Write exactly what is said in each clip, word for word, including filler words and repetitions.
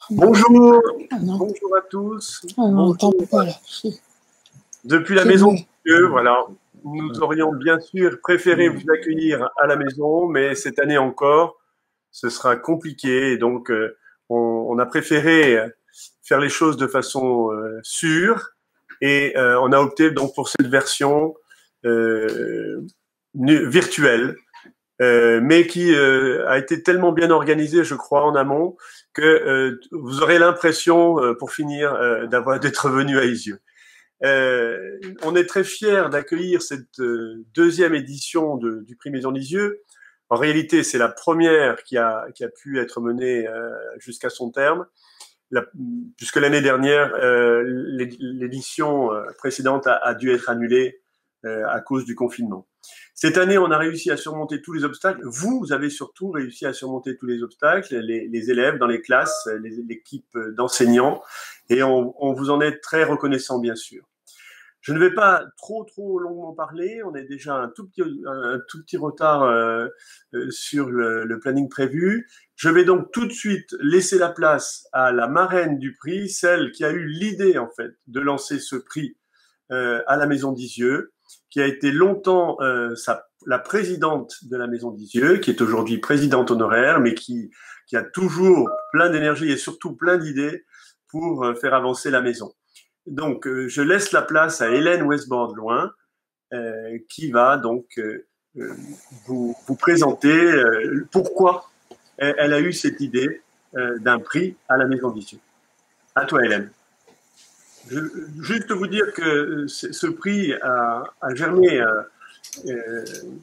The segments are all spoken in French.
Bonjour, Ah non, bonjour à tous. ah non, on n'entend Bonjour. pas là. Si. Depuis la C'est maison mieux. de Dieu, voilà. Nous aurions bien sûr préféré vous accueillir à la maison, mais cette année encore, ce sera compliqué. Et donc, euh, on, on a préféré faire les choses de façon euh, sûre et euh, on a opté donc pour cette version euh, nu- virtuelle. Euh, mais qui euh, a été tellement bien organisée, je crois, en amont, que euh, vous aurez l'impression, euh, pour finir, euh, d'avoir d'être venu à Isieux. Euh, on est très fiers d'accueillir cette euh, deuxième édition de, du prix Maison Lisieux. En réalité, c'est la première qui a, qui a pu être menée euh, jusqu'à son terme. La, puisque l'année dernière, euh, l'édition précédente a, a dû être annulée euh, à cause du confinement. Cette année, on a réussi à surmonter tous les obstacles. Vous, vous avez surtout réussi à surmonter tous les obstacles, les, les élèves dans les classes, l'équipe d'enseignants, et on, on vous en est très reconnaissant, bien sûr. Je ne vais pas trop trop longuement parler. On est déjà un tout petit un tout petit retard euh, euh, sur le, le planning prévu. Je vais donc tout de suite laisser la place à la marraine du prix, celle qui a eu l'idée en fait de lancer ce prix euh, à la Maison d'Isieux, qui a été longtemps euh, sa, la présidente de la Maison d'Isieux, qui est aujourd'hui présidente honoraire, mais qui qui a toujours plein d'énergie et surtout plein d'idées pour euh, faire avancer la maison. Donc, euh, je laisse la place à Hélène Westbord-Loin, euh, qui va donc euh, euh, vous, vous présenter euh, pourquoi elle, elle a eu cette idée euh, d'un prix à la Maison d'Isieux. À toi, Hélène. Je, juste vous dire que ce prix a, a germé euh, euh,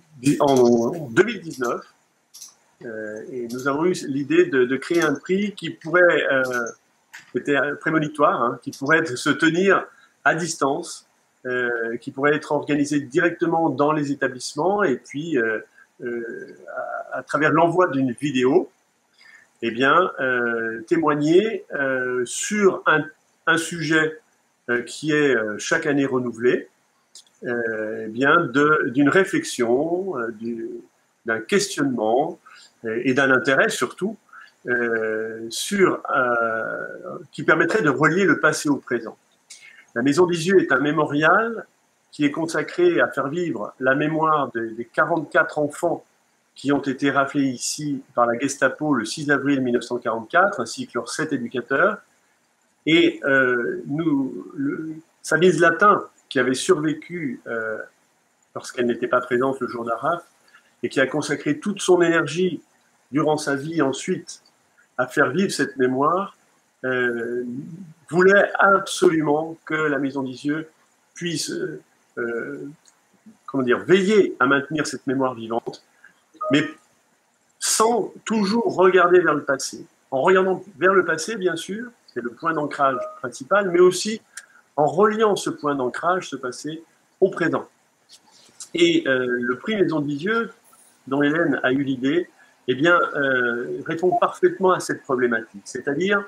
en deux mille dix-neuf euh, et nous avons eu l'idée de, de créer un prix qui pourrait, euh, était prémonitoire, hein, qui pourrait se tenir à distance, euh, qui pourrait être organisé directement dans les établissements et puis euh, euh, à, à travers l'envoi d'une vidéo, eh bien, euh, témoigner euh, sur un, un sujet euh, qui est euh, chaque année renouvelé, euh, eh bien, d'une réflexion, euh, d'un questionnement euh, et d'un intérêt surtout euh, sur, euh, qui permettrait de relier le passé au présent. La Maison d'Isieux est un mémorial qui est consacré à faire vivre la mémoire de, des quarante-quatre enfants qui ont été raflés ici par la Gestapo le six avril mille neuf cent quarante-quatre, ainsi que leurs sept éducateurs. Et euh, nous, le, Sabine Zlatin, qui avait survécu euh, lorsqu'elle n'était pas présente le jour d'Arras, et qui a consacré toute son énergie durant sa vie ensuite à faire vivre cette mémoire, euh, voulait absolument que la Maison d'Isieux puisse euh, comment dire, veiller à maintenir cette mémoire vivante, mais sans toujours regarder vers le passé. En regardant vers le passé, bien sûr, c'est le point d'ancrage principal, mais aussi en reliant ce point d'ancrage, ce passé, au présent. Et euh, le prix Maison d'Isieux, dont Hélène a eu l'idée, eh bien, euh, répond parfaitement à cette problématique. C'est-à-dire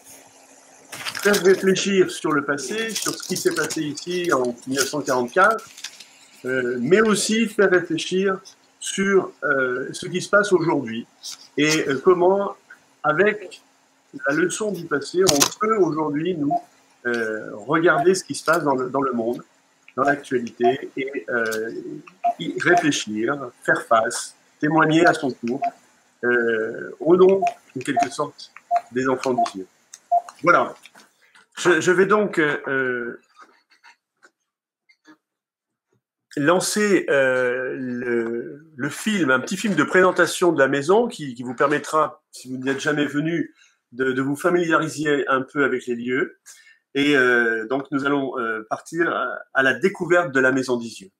faire réfléchir sur le passé, sur ce qui s'est passé ici en mille neuf cent quarante-quatre, euh, mais aussi faire réfléchir sur euh, ce qui se passe aujourd'hui et euh, comment, avec la leçon du passé, on peut aujourd'hui, nous, euh, regarder ce qui se passe dans le, dans le monde, dans l'actualité, et euh, y réfléchir, faire face, témoigner à son tour, euh, au nom, en quelque sorte, des enfants d'Isieux. Voilà. Je, je vais donc euh, lancer euh, le, le film, un petit film de présentation de la maison qui, qui vous permettra, si vous n'êtes jamais venu, de, de vous familiariser un peu avec les lieux. Et euh, donc nous allons euh, partir à, à la découverte de la Maison d'Isieux.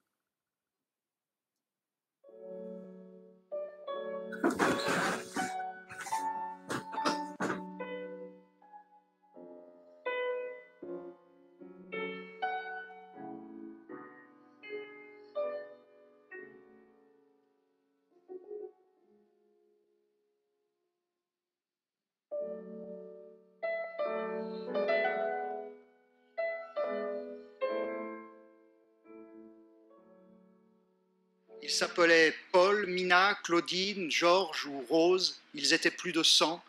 Ils s'appelaient Paul, Mina, Claudine, Georges ou Rose. Ils étaient plus de cent.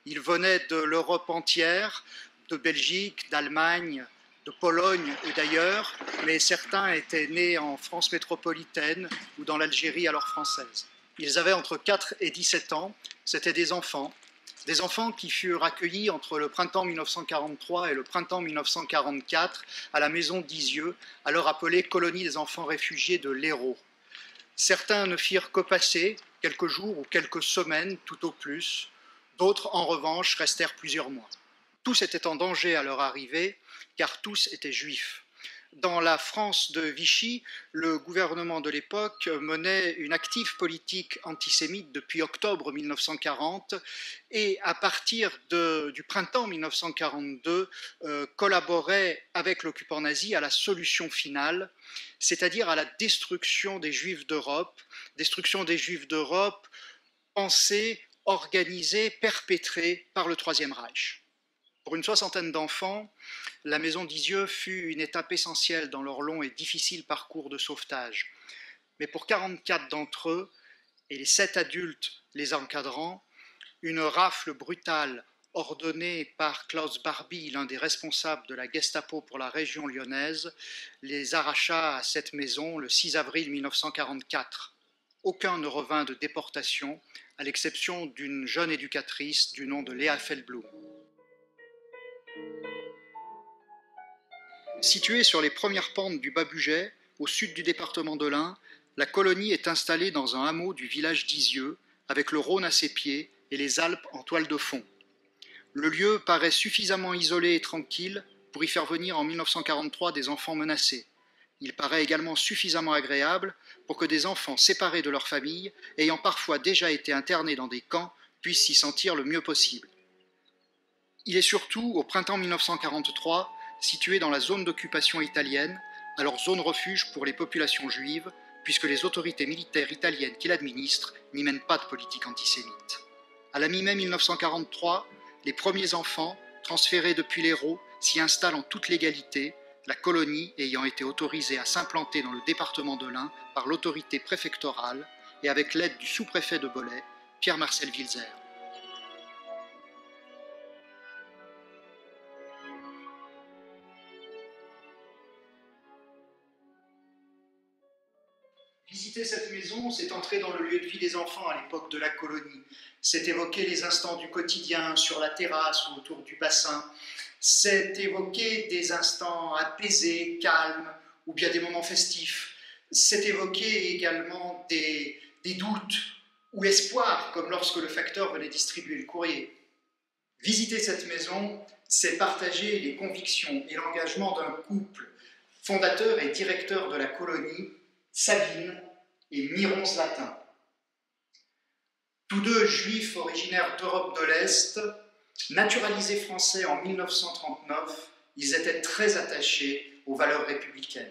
Ils venaient de l'Europe entière, de Belgique, d'Allemagne, de Pologne et d'ailleurs, mais certains étaient nés en France métropolitaine ou dans l'Algérie alors française. Ils avaient entre quatre et dix-sept ans, c'étaient des enfants, des enfants qui furent accueillis entre le printemps mille neuf cent quarante-trois et le printemps mille neuf cent quarante-quatre à la maison d'Isieux, alors appelée Colonie des enfants réfugiés de l'Hérault. Certains ne firent que passer quelques jours ou quelques semaines tout au plus, d'autres en revanche restèrent plusieurs mois. Tous étaient en danger à leur arrivée, car tous étaient juifs. Dans la France de Vichy, le gouvernement de l'époque menait une active politique antisémite depuis octobre mille neuf cent quarante et à partir de, du printemps mille neuf cent quarante-deux euh, collaborait avec l'occupant nazi à la solution finale, c'est-à-dire à la destruction des Juifs d'Europe, destruction des Juifs d'Europe pensée, organisée, perpétrée par le Troisième Reich. Pour une soixantaine d'enfants, la maison d'Isieux fut une étape essentielle dans leur long et difficile parcours de sauvetage. Mais pour quarante-quatre d'entre eux, et les sept adultes les encadrant, une rafle brutale ordonnée par Klaus Barbie, l'un des responsables de la Gestapo pour la région lyonnaise, les arracha à cette maison le six avril mille neuf cent quarante-quatre. Aucun ne revint de déportation, à l'exception d'une jeune éducatrice du nom de Léa Feldblum. Située sur les premières pentes du Bas-Bugey, au sud du département de l'Ain, la colonie est installée dans un hameau du village d'Isieux, avec le Rhône à ses pieds et les Alpes en toile de fond. Le lieu paraît suffisamment isolé et tranquille pour y faire venir en mille neuf cent quarante-trois des enfants menacés. Il paraît également suffisamment agréable pour que des enfants séparés de leur famille, ayant parfois déjà été internés dans des camps, puissent s'y sentir le mieux possible. Il est surtout, au printemps mille neuf cent quarante-trois, situé dans la zone d'occupation italienne, alors zone refuge pour les populations juives, puisque les autorités militaires italiennes qui l'administrent n'y mènent pas de politique antisémite. À la mi-mai mille neuf cent quarante-trois, les premiers enfants, transférés depuis l'Hérault, s'y installent en toute légalité, la colonie ayant été autorisée à s'implanter dans le département de l'Ain par l'autorité préfectorale et avec l'aide du sous-préfet de Bollay, Pierre-Marcel Wilzer. Visiter cette maison, c'est entrer dans le lieu de vie des enfants à l'époque de la colonie. C'est évoquer les instants du quotidien sur la terrasse ou autour du bassin. C'est évoquer des instants apaisés, calmes, ou bien des moments festifs. C'est évoquer également des, des doutes ou espoirs, comme lorsque le facteur venait distribuer le courrier. Visiter cette maison, c'est partager les convictions et l'engagement d'un couple, fondateur et directeur de la colonie, Sabine et Miron Zlatin. Tous deux juifs originaires d'Europe de l'Est, naturalisés français en mille neuf cent trente-neuf, ils étaient très attachés aux valeurs républicaines.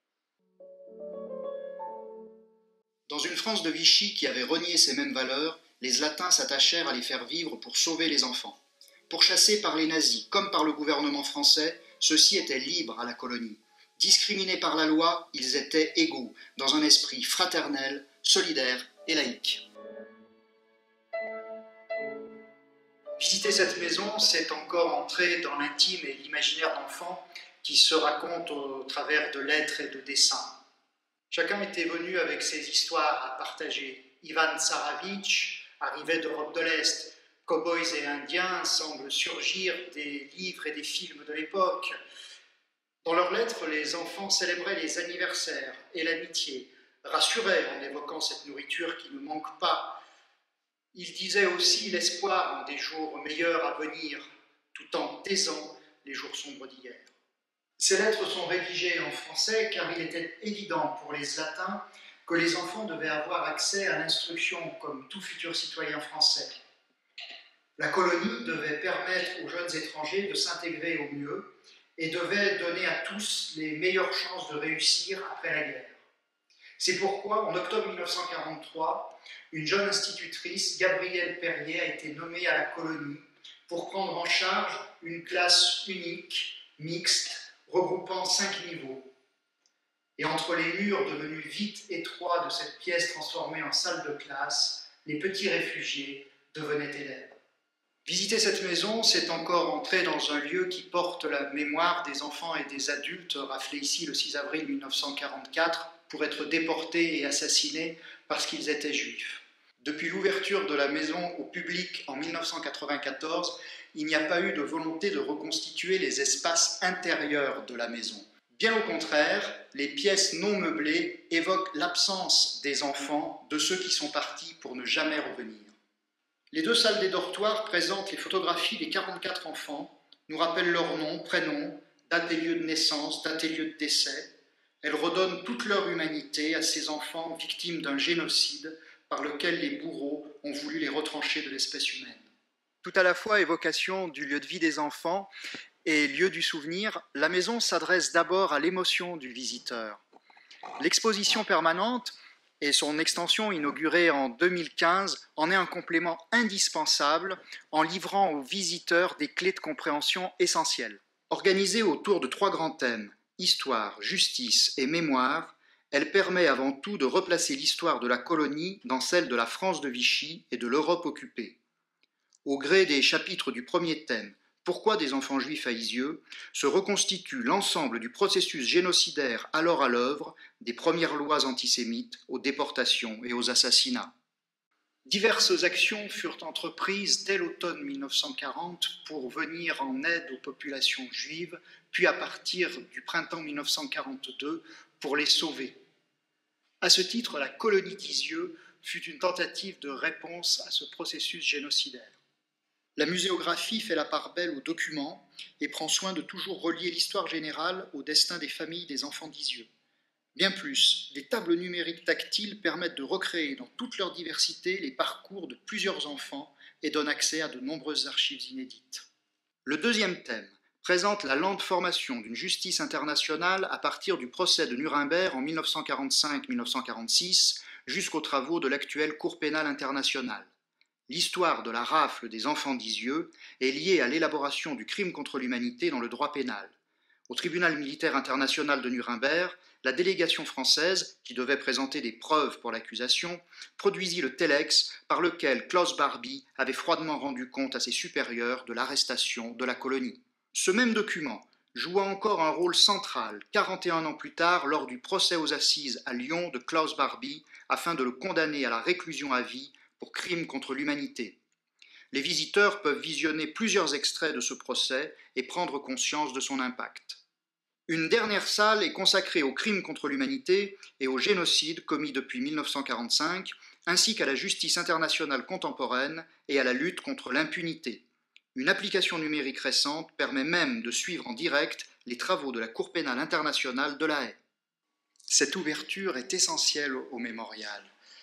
Dans une France de Vichy qui avait renié ces mêmes valeurs, les Zlatins s'attachèrent à les faire vivre pour sauver les enfants. Pourchassés par les nazis comme par le gouvernement français, ceux-ci étaient libres à la colonie. Discriminés par la loi, ils étaient égaux, dans un esprit fraternel, solidaire et laïque. Visiter cette maison, c'est encore entrer dans l'intime et l'imaginaire d'enfants qui se racontent au travers de lettres et de dessins. Chacun était venu avec ses histoires à partager. Ivan Tsaravitch arrivait d'Europe de l'Est. Cowboys et Indiens semblent surgir des livres et des films de l'époque. Dans leurs lettres, les enfants célébraient les anniversaires et l'amitié, rassuraient en évoquant cette nourriture qui ne manque pas. Ils disaient aussi l'espoir en des jours meilleurs à venir, tout en taisant les jours sombres d'hier. Ces lettres sont rédigées en français car il était évident pour les Zlatins que les enfants devaient avoir accès à l'instruction comme tout futur citoyen français. La colonie devait permettre aux jeunes étrangers de s'intégrer au mieux et devait donner à tous les meilleures chances de réussir après la guerre. C'est pourquoi, en octobre mille neuf cent quarante-trois, une jeune institutrice, Gabrielle Perrier, a été nommée à la colonie pour prendre en charge une classe unique, mixte, regroupant cinq niveaux. Et entre les murs devenus vite étroits de cette pièce transformée en salle de classe, les petits réfugiés devenaient élèves. Visiter cette maison, c'est encore entrer dans un lieu qui porte la mémoire des enfants et des adultes raflés ici le six avril mille neuf cent quarante-quatre pour être déportés et assassinés parce qu'ils étaient juifs. Depuis l'ouverture de la maison au public en mille neuf cent quatre-vingt-quatorze, il n'y a pas eu de volonté de reconstituer les espaces intérieurs de la maison. Bien au contraire, les pièces non meublées évoquent l'absence des enfants, de ceux qui sont partis pour ne jamais revenir. Les deux salles des dortoirs présentent les photographies des quarante-quatre enfants, nous rappellent leurs noms, prénoms, date et lieu de naissance, date et lieu de décès. Elles redonnent toute leur humanité à ces enfants victimes d'un génocide par lequel les bourreaux ont voulu les retrancher de l'espèce humaine. Tout à la fois évocation du lieu de vie des enfants et lieu du souvenir, la maison s'adresse d'abord à l'émotion du visiteur. L'exposition permanente et son extension inaugurée en deux mille quinze en est un complément indispensable en livrant aux visiteurs des clés de compréhension essentielles. Organisée autour de trois grands thèmes, histoire, justice et mémoire, elle permet avant tout de replacer l'histoire de la colonie dans celle de la France de Vichy et de l'Europe occupée. Au gré des chapitres du premier thème, Pourquoi des enfants juifs à Isieux, se reconstitue l'ensemble du processus génocidaire alors à l'œuvre, des premières lois antisémites aux déportations et aux assassinats. Diverses actions furent entreprises dès l'automne mille neuf cent quarante pour venir en aide aux populations juives, puis à partir du printemps mille neuf cent quarante-deux pour les sauver. À ce titre, la colonie d'Isieux fut une tentative de réponse à ce processus génocidaire. La muséographie fait la part belle aux documents et prend soin de toujours relier l'histoire générale au destin des familles des enfants d'Isieux. Bien plus, des tables numériques tactiles permettent de recréer dans toute leur diversité les parcours de plusieurs enfants et donnent accès à de nombreuses archives inédites. Le deuxième thème présente la lente formation d'une justice internationale à partir du procès de Nuremberg en mille neuf cent quarante-cinq mille neuf cent quarante-six jusqu'aux travaux de l'actuelle Cour pénale internationale. L'histoire de la rafle des enfants d'Isieux est liée à l'élaboration du crime contre l'humanité dans le droit pénal. Au tribunal militaire international de Nuremberg, la délégation française, qui devait présenter des preuves pour l'accusation, produisit le telex par lequel Klaus Barbie avait froidement rendu compte à ses supérieurs de l'arrestation de la colonie. Ce même document joua encore un rôle central quarante et un ans plus tard lors du procès aux assises à Lyon de Klaus Barbie afin de le condamner à la réclusion à vie pour crime contre l'humanité. Les visiteurs peuvent visionner plusieurs extraits de ce procès et prendre conscience de son impact. Une dernière salle est consacrée aux crimes contre l'humanité et au génocide commis depuis mille neuf cent quarante-cinq, ainsi qu'à la justice internationale contemporaine et à la lutte contre l'impunité. Une application numérique récente permet même de suivre en direct les travaux de la Cour pénale internationale de La Haye. Cette ouverture est essentielle au mémorial.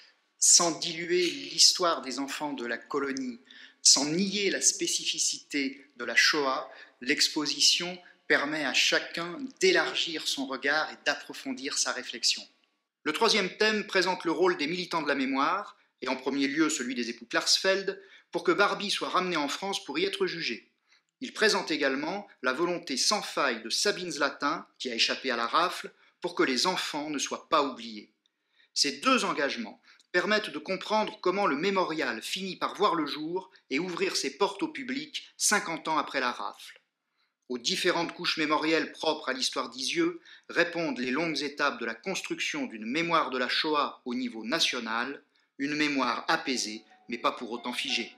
Sans diluer l'histoire des enfants de la colonie, sans nier la spécificité de la Shoah, l'exposition permet à chacun d'élargir son regard et d'approfondir sa réflexion. Le troisième thème présente le rôle des militants de la mémoire, et en premier lieu celui des époux Klarsfeld, pour que Barbie soit ramené en France pour y être jugé. Il présente également la volonté sans faille de Sabine Zlatin, qui a échappé à la rafle, pour que les enfants ne soient pas oubliés. Ces deux engagements permettent de comprendre comment le mémorial finit par voir le jour et ouvrir ses portes au public cinquante ans après la rafle. Aux différentes couches mémorielles propres à l'histoire d'Isieux répondent les longues étapes de la construction d'une mémoire de la Shoah au niveau national, une mémoire apaisée mais pas pour autant figée.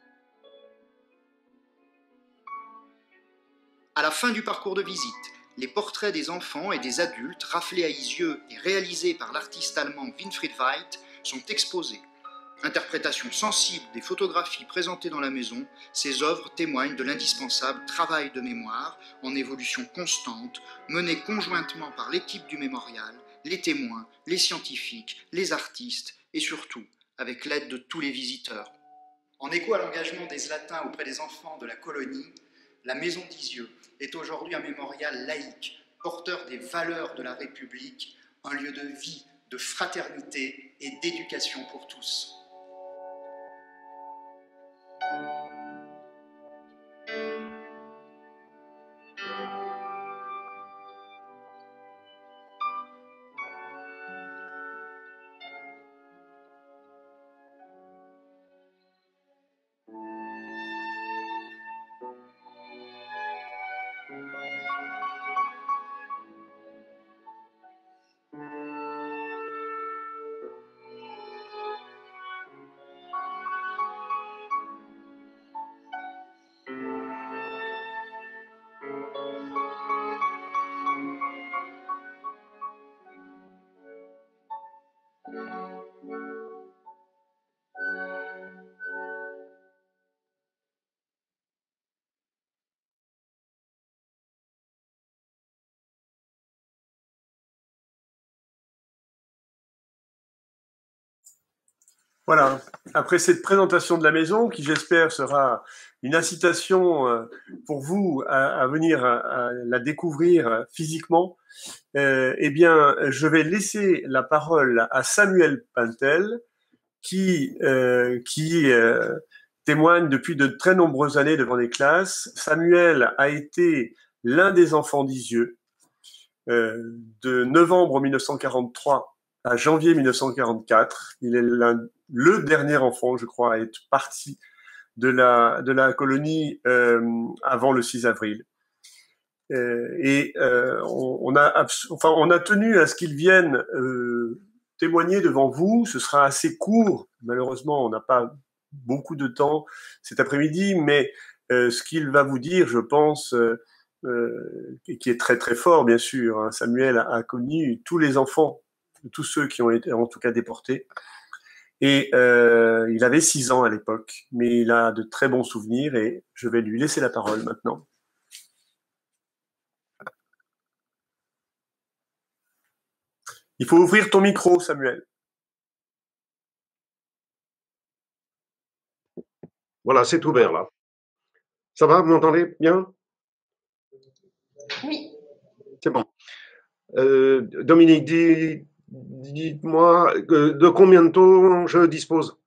À la fin du parcours de visite, les portraits des enfants et des adultes raflés à Isieux et réalisés par l'artiste allemand Winfried Weith sont exposés. Interprétation sensible des photographies présentées dans la maison, ces œuvres témoignent de l'indispensable travail de mémoire en évolution constante, mené conjointement par l'équipe du mémorial, les témoins, les scientifiques, les artistes et surtout avec l'aide de tous les visiteurs. En écho à l'engagement des Zlatins auprès des enfants de la colonie, la Maison d'Isieux est aujourd'hui un mémorial laïque, porteur des valeurs de la République, un lieu de vie, de fraternité et d'éducation pour tous. Voilà. Après cette présentation de la maison, qui j'espère sera une incitation euh, pour vous à, à venir à, à la découvrir physiquement, euh, eh bien, je vais laisser la parole à Samuel Pintel, qui, euh, qui euh, témoigne depuis de très nombreuses années devant les classes. Samuel a été l'un des enfants d'Isieux euh, de novembre mille neuf cent quarante-trois à janvier mille neuf cent quarante-quatre. Il est l'un, le dernier enfant, je crois, à être parti de la, de la colonie euh, avant le six avril. Euh, et euh, on, on, a enfin, on a tenu à ce qu'il vienne euh, témoigner devant vous. Ce sera assez court. Malheureusement, on n'a pas beaucoup de temps cet après-midi, mais euh, ce qu'il va vous dire, je pense, euh, euh, qui est très très fort, bien sûr. Hein. Samuel a, a connu tous les enfants, tous ceux qui ont été en tout cas déportés. Et euh, il avait six ans à l'époque, mais il a de très bons souvenirs et je vais lui laisser la parole maintenant. Il faut ouvrir ton micro, Samuel. Voilà, c'est ouvert là. Ça va, vous m'entendez bien? Oui. C'est bon. Euh, Dominique, dis, dites-moi de combien de temps je dispose?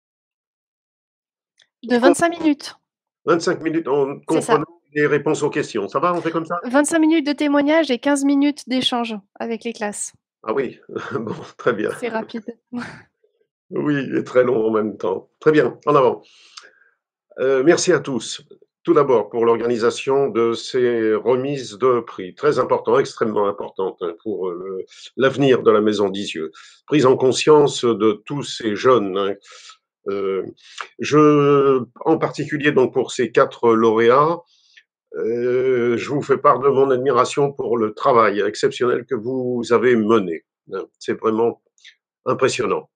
De vingt-cinq minutes. vingt-cinq minutes en comprenant les réponses aux questions. Ça va, on fait comme ça? vingt-cinq minutes de témoignage et quinze minutes d'échange avec les classes. Ah oui, bon, très bien. C'est rapide. Oui, et très long en même temps. Très bien, en avant. Euh, merci à tous. Tout d'abord pour l'organisation de ces remises de prix, très important, extrêmement importante pour euh, l'avenir de la Maison d'Isieux. Prise en conscience de tous ces jeunes. Hein. Euh, je, en particulier donc pour ces quatre lauréats, euh, je vous fais part de mon admiration pour le travail exceptionnel que vous avez mené. C'est vraiment impressionnant.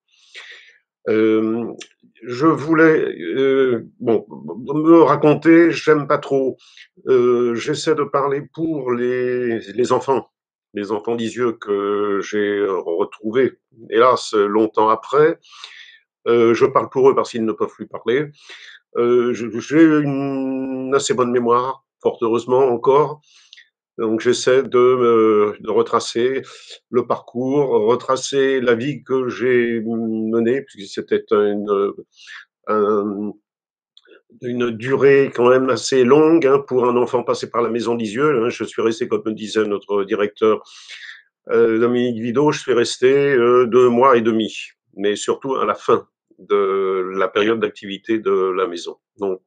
Euh, je voulais euh, bon me raconter, j'aime pas trop. Euh, J'essaie de parler pour les, les enfants, les enfants d'Isieux que j'ai retrouvés, hélas, longtemps après. Euh, je parle pour eux parce qu'ils ne peuvent plus parler. Euh, j'ai une assez bonne mémoire, fort heureusement encore. Donc j'essaie de, euh, de retracer le parcours, retracer la vie que j'ai menée, puisque c'était une, un, une durée quand même assez longue hein, pour un enfant passé par la Maison d'Isieux. Hein. Je suis resté, comme me disait notre directeur euh, Dominique Vidot, je suis resté euh, deux mois et demi, mais surtout à la fin de la période d'activité de la maison. Donc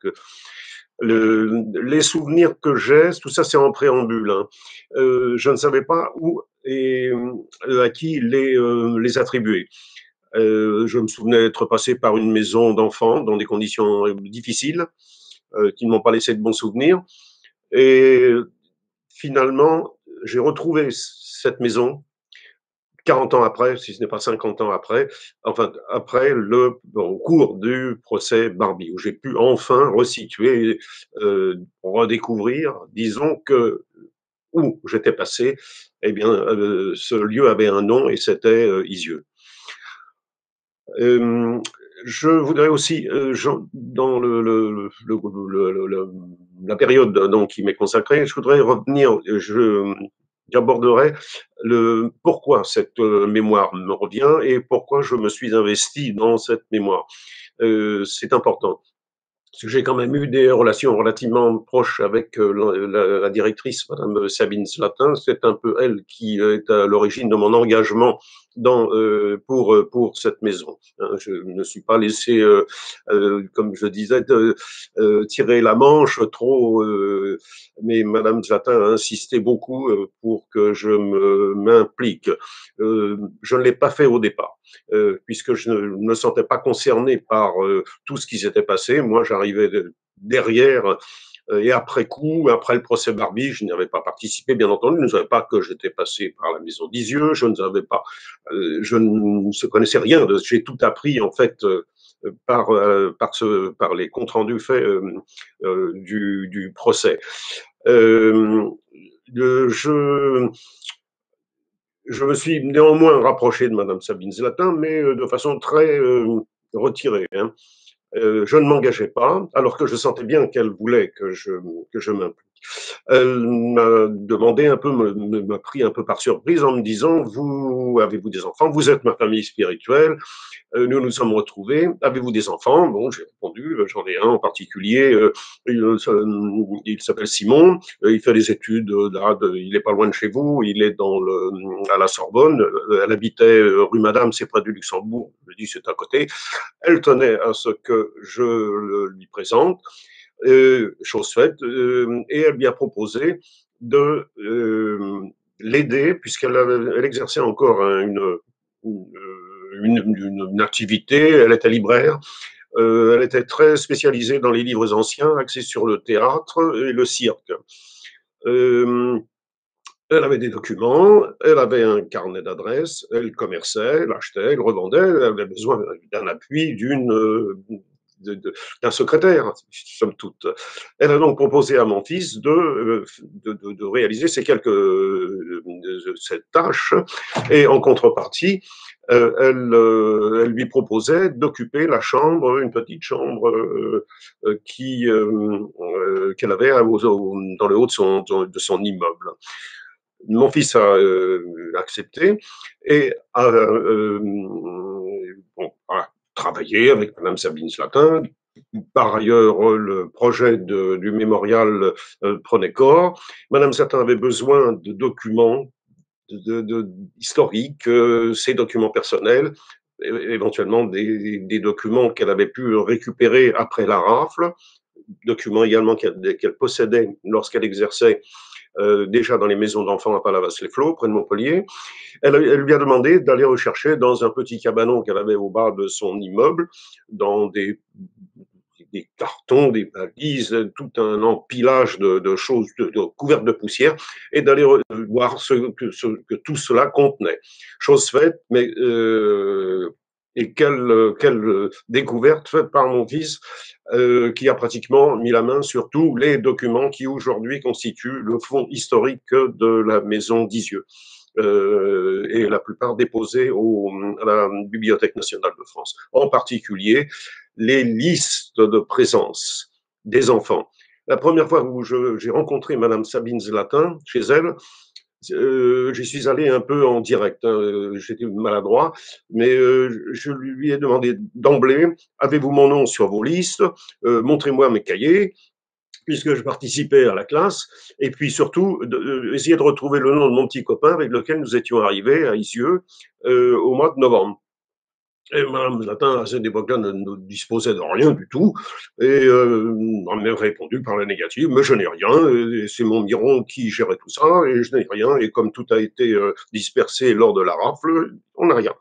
le, les souvenirs que j'ai, tout ça c'est en préambule. Hein. Euh, je ne savais pas où et euh, à qui les, euh, les attribuer. Euh, je me souvenais être passé par une maison d'enfants dans des conditions difficiles euh, qui ne m'ont pas laissé de bons souvenirs. Et finalement, j'ai retrouvé cette maison quarante ans après, si ce n'est pas cinquante ans après, enfin après le au cours du procès Barbie, où j'ai pu enfin resituer, euh, redécouvrir, disons que où j'étais passé, eh bien, euh, ce lieu avait un nom et c'était euh, Isieux. Euh, je voudrais aussi, euh, je, dans le, le, le, le, la période donc, qui m'est consacrée, je voudrais revenir, je, j'aborderai le pourquoi cette mémoire me revient et pourquoi je me suis investi dans cette mémoire. Euh, c'est important. Parce que j'ai quand même eu des relations relativement proches avec la, la, la directrice, Madame Sabine Slatin. C'est un peu elle qui est à l'origine de mon engagement dans, euh, pour, pour cette maison. Je ne me suis pas laissé, euh, euh, comme je disais, de, euh, tirer la manche trop, euh, mais Madame Slatin a insisté beaucoup pour que je m'implique. Euh, je ne l'ai pas fait au départ. Euh, puisque je ne me sentais pas concerné par euh, tout ce qui s'était passé. Moi, j'arrivais de, derrière euh, et après coup, après le procès Barbie, je n'y avais pas participé, bien entendu. Je ne savais pas que j'étais passé par la Maison d'Isieux. Je ne savais pas, euh, je ne connaissais rien. J'ai tout appris en fait euh, par euh, par ce par les comptes rendus faits euh, euh, du, du procès. Euh, le, je Je me suis néanmoins rapproché de Madame Sabine Zlatin, mais de façon très, euh, retiré. Hein. Euh, je ne m'engageais pas, alors que je sentais bien qu'elle voulait que je, que je m'implique. Elle m'a demandé un peu, m'a pris un peu par surprise en me disant, vous, avez-vous des enfants? Vous êtes ma famille spirituelle. Euh, nous nous sommes retrouvés. Avez-vous des enfants? Bon, j'ai répondu, euh, j'en ai un en particulier. Euh, il, euh, il s'appelle Simon. Euh, il fait des études euh, là. De, il est pas loin de chez vous. Il est dans le, à la Sorbonne. Euh, elle habitait euh, rue Madame, c'est près du Luxembourg. Je dis c'est à côté. Elle tenait à ce que je le, lui présente. Euh, chose faite. Euh, et elle lui a proposé de euh, l'aider puisqu'elle elle exerçait encore hein, une, une une, une, une activité, elle était libraire, euh, elle était très spécialisée dans les livres anciens, axée sur le théâtre et le cirque. Euh, elle avait des documents, elle avait un carnet d'adresses, elle commerçait, elle achetait, elle revendait, elle avait besoin d'un appui, d'une, d'un secrétaire, somme toute. Elle a donc proposé à mon fils de, de, de, de réaliser ces quelques cette tâche, et en contrepartie, euh, elle, euh, elle lui proposait d'occuper la chambre, une petite chambre euh, qui euh, qu'elle avait au, au, dans le haut de son, de son immeuble. Mon fils a euh, accepté et a, euh, bon, a travaillé avec Madame Sabine Slatin. Par ailleurs, le projet de, du mémorial euh, prenait corps. Madame Slatin avait besoin de documents de, de, historiques, euh, ses documents personnels, éventuellement des, des documents qu'elle avait pu récupérer après la rafle, documents également qu'elle, qu'elle possédait lorsqu'elle exerçait Euh, déjà dans les maisons d'enfants à Palavas-les-Flots, près de Montpellier. Elle, elle lui a demandé d'aller rechercher dans un petit cabanon qu'elle avait au bas de son immeuble, dans des, des cartons, des valises, tout un empilage de, de choses de, de, couvertes de poussière, et d'aller voir ce que, ce que tout cela contenait. Chose faite, mais euh, et quelle, quelle découverte faite par mon fils, euh, qui a pratiquement mis la main sur tous les documents qui aujourd'hui constituent le fond historique de la maison d'Isieux. Euh, et la plupart déposés au, à la Bibliothèque nationale de France. En particulier, les listes de présence des enfants. La première fois où je, j'ai rencontré Madame Sabine Zlatin chez elle, euh, j'y suis allé un peu en direct, hein, j'étais maladroit, mais euh, je lui ai demandé d'emblée, avez-vous mon nom sur vos listes, euh, montrez-moi mes cahiers, puisque je participais à la classe, et puis surtout, de, de, essayer de retrouver le nom de mon petit copain avec lequel nous étions arrivés à Isieux euh, au mois de novembre. Et Mme Latin, à cette époque-là, ne, ne disposait de rien du tout, et euh, m'a même répondu par la négative, mais je n'ai rien, c'est mon Miron qui gérait tout ça, et je n'ai rien, et comme tout a été euh, dispersé lors de la rafle, on n'a rien.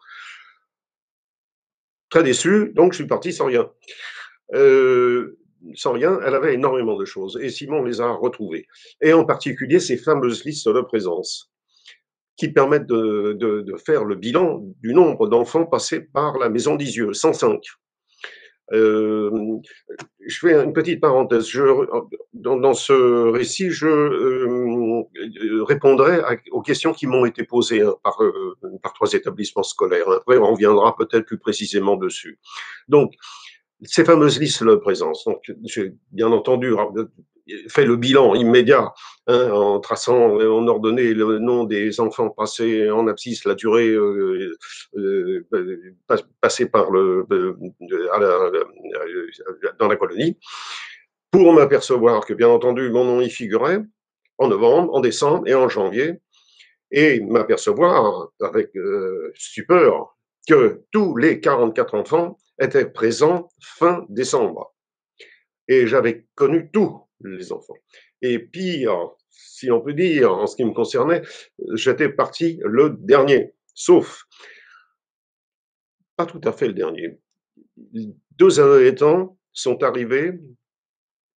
Très déçu, donc je suis parti sans rien. Euh, sans rien, elle avait énormément de choses, et Simon les a retrouvées, et en particulier ces fameuses listes de présence, qui permettent de, de, de faire le bilan du nombre d'enfants passés par la maison d'Isieux, cent cinq. Euh, je fais une petite parenthèse. Je, dans, dans ce récit, je euh, répondrai à, aux questions qui m'ont été posées hein, par, euh, par trois établissements scolaires. Après, on reviendra peut-être plus précisément dessus. Donc, ces fameuses listes de présence. Donc, j'ai bien entendu fait le bilan immédiat hein, en traçant, en ordonnant le nom des enfants passés en abscisse, la durée euh, euh, passée par le, euh, à la, dans la colonie, pour m'apercevoir que, bien entendu, mon nom y figurait en novembre, en décembre et en janvier, et m'apercevoir avec euh, stupeur que tous les quarante-quatre enfants étaient présents fin décembre. Et j'avais connu tous les enfants. Et pire, si on peut dire, en ce qui me concernait, j'étais parti le dernier, sauf, pas tout à fait le dernier. Deux adolescents sont arrivés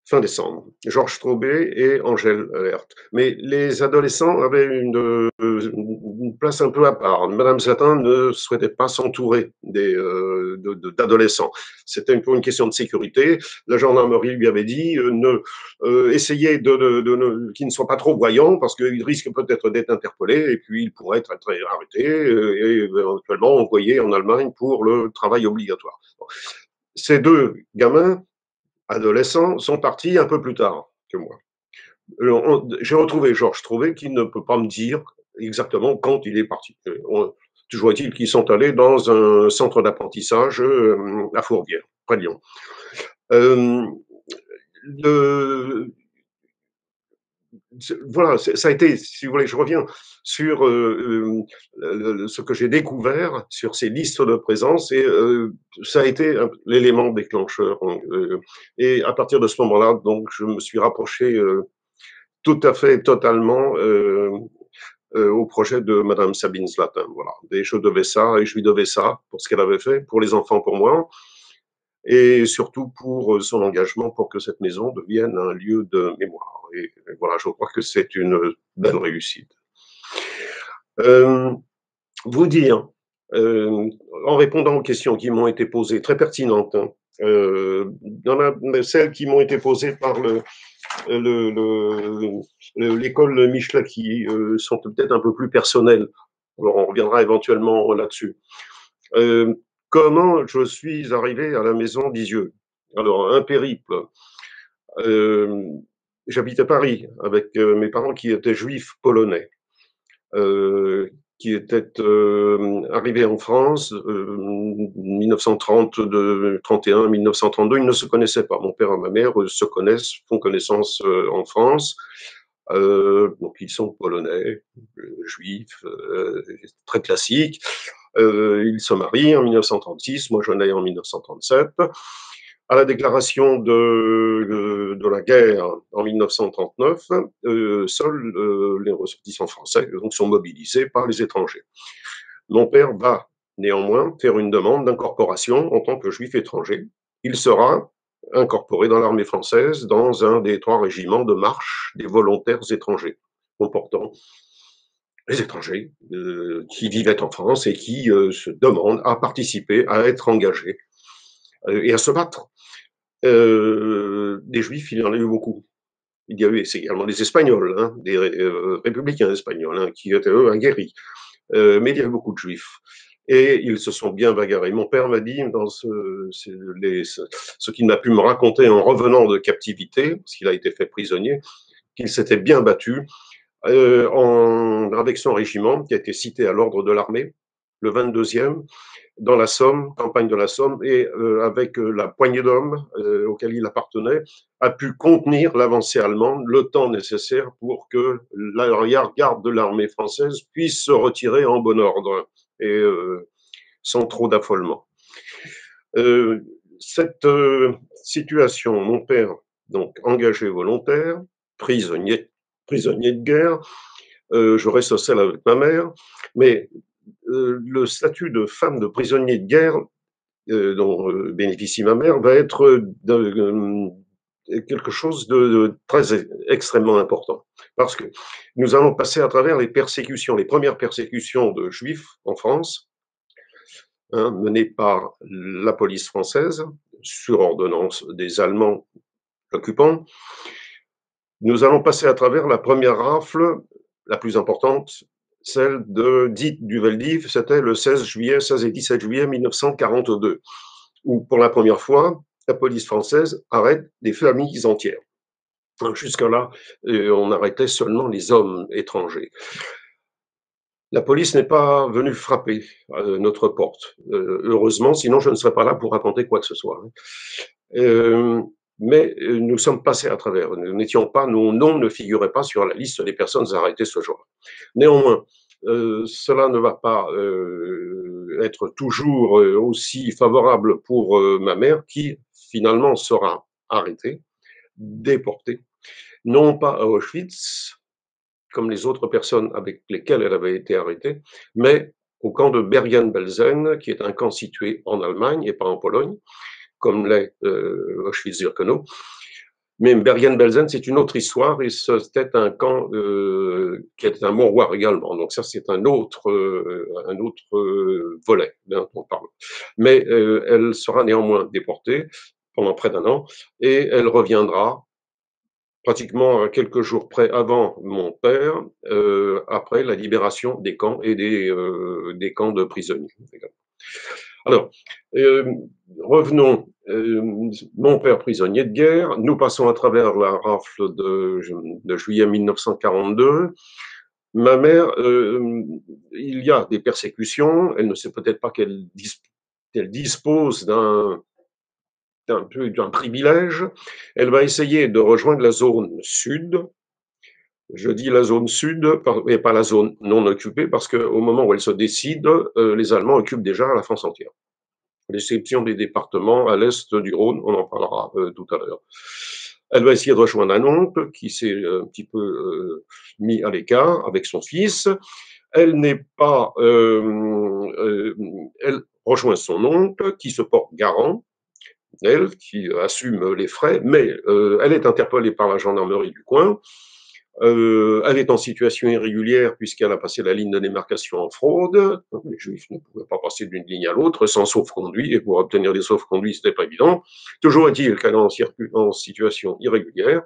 fin décembre. Georges Straubé et Angèle Lerth. Mais les adolescents avaient une, une place un peu à part. Madame Zatin ne souhaitait pas s'entourer des, euh, de, de, d'adolescents. C'était pour une question de sécurité. La gendarmerie lui avait dit euh, ne euh, essayez de, de, de, de qu'il ne soit pas trop voyant parce qu'il risque peut-être d'être interpellé et puis il pourrait être, être arrêté et éventuellement envoyé en Allemagne pour le travail obligatoire. Bon. Ces deux gamins adolescents sont partis un peu plus tard que moi. J'ai retrouvé Georges Straubé qui ne peut pas me dire exactement quand il est parti. On, toujours est-il qu'ils sont allés dans un centre d'apprentissage à Fourvière, près de Lyon. Euh, le, voilà, ça a été, si vous voulez, je reviens sur euh, euh, ce que j'ai découvert sur ces listes de présence et euh, ça a été l'élément déclencheur. Euh, et à partir de ce moment-là, donc, je me suis rapproché euh, tout à fait, totalement euh, euh, au projet de Madame Sabine Zlatin. Voilà, et je devais ça et je lui devais ça pour ce qu'elle avait fait pour les enfants, pour moi. Et surtout pour son engagement pour que cette maison devienne un lieu de mémoire. Et, et voilà, je crois que c'est une belle réussite. Euh, vous dire, euh, en répondant aux questions qui m'ont été posées, très pertinentes, hein, euh, dans la, celles qui m'ont été posées par le, le, le, l'école Michelaki euh, sont peut-être un peu plus personnelles. Alors on reviendra éventuellement là-dessus. Euh, Comment je suis arrivé à la maison d'Isieux? Alors, un périple. Euh, J'habitais Paris avec euh, mes parents qui étaient juifs polonais, euh, qui étaient euh, arrivés en France euh, mille neuf cent trente, de, trente et un, mille neuf cent trente-deux. Ils ne se connaissaient pas. Mon père et ma mère se connaissent, font connaissance euh, en France. Euh, donc, ils sont polonais, euh, juifs, euh, très classiques. Euh, il se marie en mille neuf cent trente-six, moi je nais en mille neuf cent trente-sept. À la déclaration de, de, de la guerre en mille neuf cent trente-neuf, euh, seuls euh, les ressortissants français donc, sont mobilisés par les étrangers. Mon père va néanmoins faire une demande d'incorporation en tant que juif étranger. Il sera incorporé dans l'armée française dans un des trois régiments de marche des volontaires étrangers, comportant les étrangers euh, qui vivaient en France et qui euh, se demandent à participer, à être engagés euh, et à se battre. Euh, des Juifs, il y en a eu beaucoup. Il y a eu également des Espagnols, hein, des euh, républicains espagnols, hein, qui étaient eux aguerris. Euh, mais il y a eu beaucoup de Juifs. Et ils se sont bien bagarrés. Mon père m'a dit, dans ce, ce, les, ce, ce qu'il m'a pu me raconter en revenant de captivité, parce qu'il a été fait prisonnier, qu'il s'était bien battu euh, en, avec son régiment, qui a été cité à l'ordre de l'armée, le vingt-deuxième, dans la Somme, campagne de la Somme, et euh, avec euh, la poignée d'hommes euh, auxquels il appartenait, a pu contenir l'avancée allemande le temps nécessaire pour que l'arrière-garde de l'armée française puisse se retirer en bon ordre et euh, sans trop d'affolement. Euh, cette euh, situation, mon père, donc engagé volontaire, prisonnier, prisonnier de guerre, euh, je reste seul avec ma mère, mais euh, le statut de femme de prisonnier de guerre euh, dont euh, bénéficie ma mère va être de, euh, quelque chose de, de très extrêmement important, parce que nous allons passer à travers les persécutions, les premières persécutions de juifs en France, hein, menées par la police française sur ordonnance des Allemands occupants. Nous allons passer à travers la première rafle, la plus importante, celle de dite du Veldiv, c'était le seize juillet, seize et dix-sept juillet mille neuf cent quarante-deux, où pour la première fois, la police française arrête des familles entières. Jusque-là, on arrêtait seulement les hommes étrangers. La police n'est pas venue frapper à notre porte, heureusement, sinon je ne serais pas là pour raconter quoi que ce soit. Euh, mais nous sommes passés à travers. Nous n'étions pas, nos noms ne figuraient pas sur la liste des personnes arrêtées ce jour-là. Néanmoins, euh, cela ne va pas euh, être toujours aussi favorable pour euh, ma mère, qui finalement sera arrêtée, déportée, non pas à Auschwitz, comme les autres personnes avec lesquelles elle avait été arrêtée, mais au camp de Bergen-Belsen, qui est un camp situé en Allemagne et pas en Pologne, comme l'est euh, Auschwitz-Birkenau. Mais Bergen-Belsen, c'est une autre histoire, et c'était un camp euh, qui était un mouroir également. Donc ça, c'est un autre, euh, un autre euh, volet dont on parle. Mais euh, elle sera néanmoins déportée pendant près d'un an, et elle reviendra pratiquement à quelques jours près avant mon père, euh, après la libération des camps et des, euh, des camps de prisonniers. Alors, euh, revenons. Euh, mon père prisonnier de guerre, nous passons à travers la rafle de, de juillet mille neuf cent quarante-deux. Ma mère, euh, il y a des persécutions, elle ne sait peut-être pas qu'elle dis qu'elle dispose d'un d'un peu d'un privilège. Elle va essayer de rejoindre la zone sud. Je dis la zone sud et pas la zone non occupée, parce qu'au moment où elle se décide, euh, les Allemands occupent déjà la France entière, à l'exception des départements à l'est du Rhône, on en parlera euh, tout à l'heure. Elle va essayer de rejoindre un oncle qui s'est un petit peu euh, mis à l'écart avec son fils. Elle n'est pas, euh, euh, elle rejoint son oncle qui se porte garant, elle qui assume les frais, mais euh, elle est interpellée par la gendarmerie du coin. Euh, elle est en situation irrégulière puisqu'elle a passé la ligne de démarcation en fraude. Les Juifs ne pouvaient pas passer d'une ligne à l'autre sans sauf-conduit, et pour obtenir des sauf-conduits, c'était pas évident. Toujours est-il qu'elle est en, en situation irrégulière.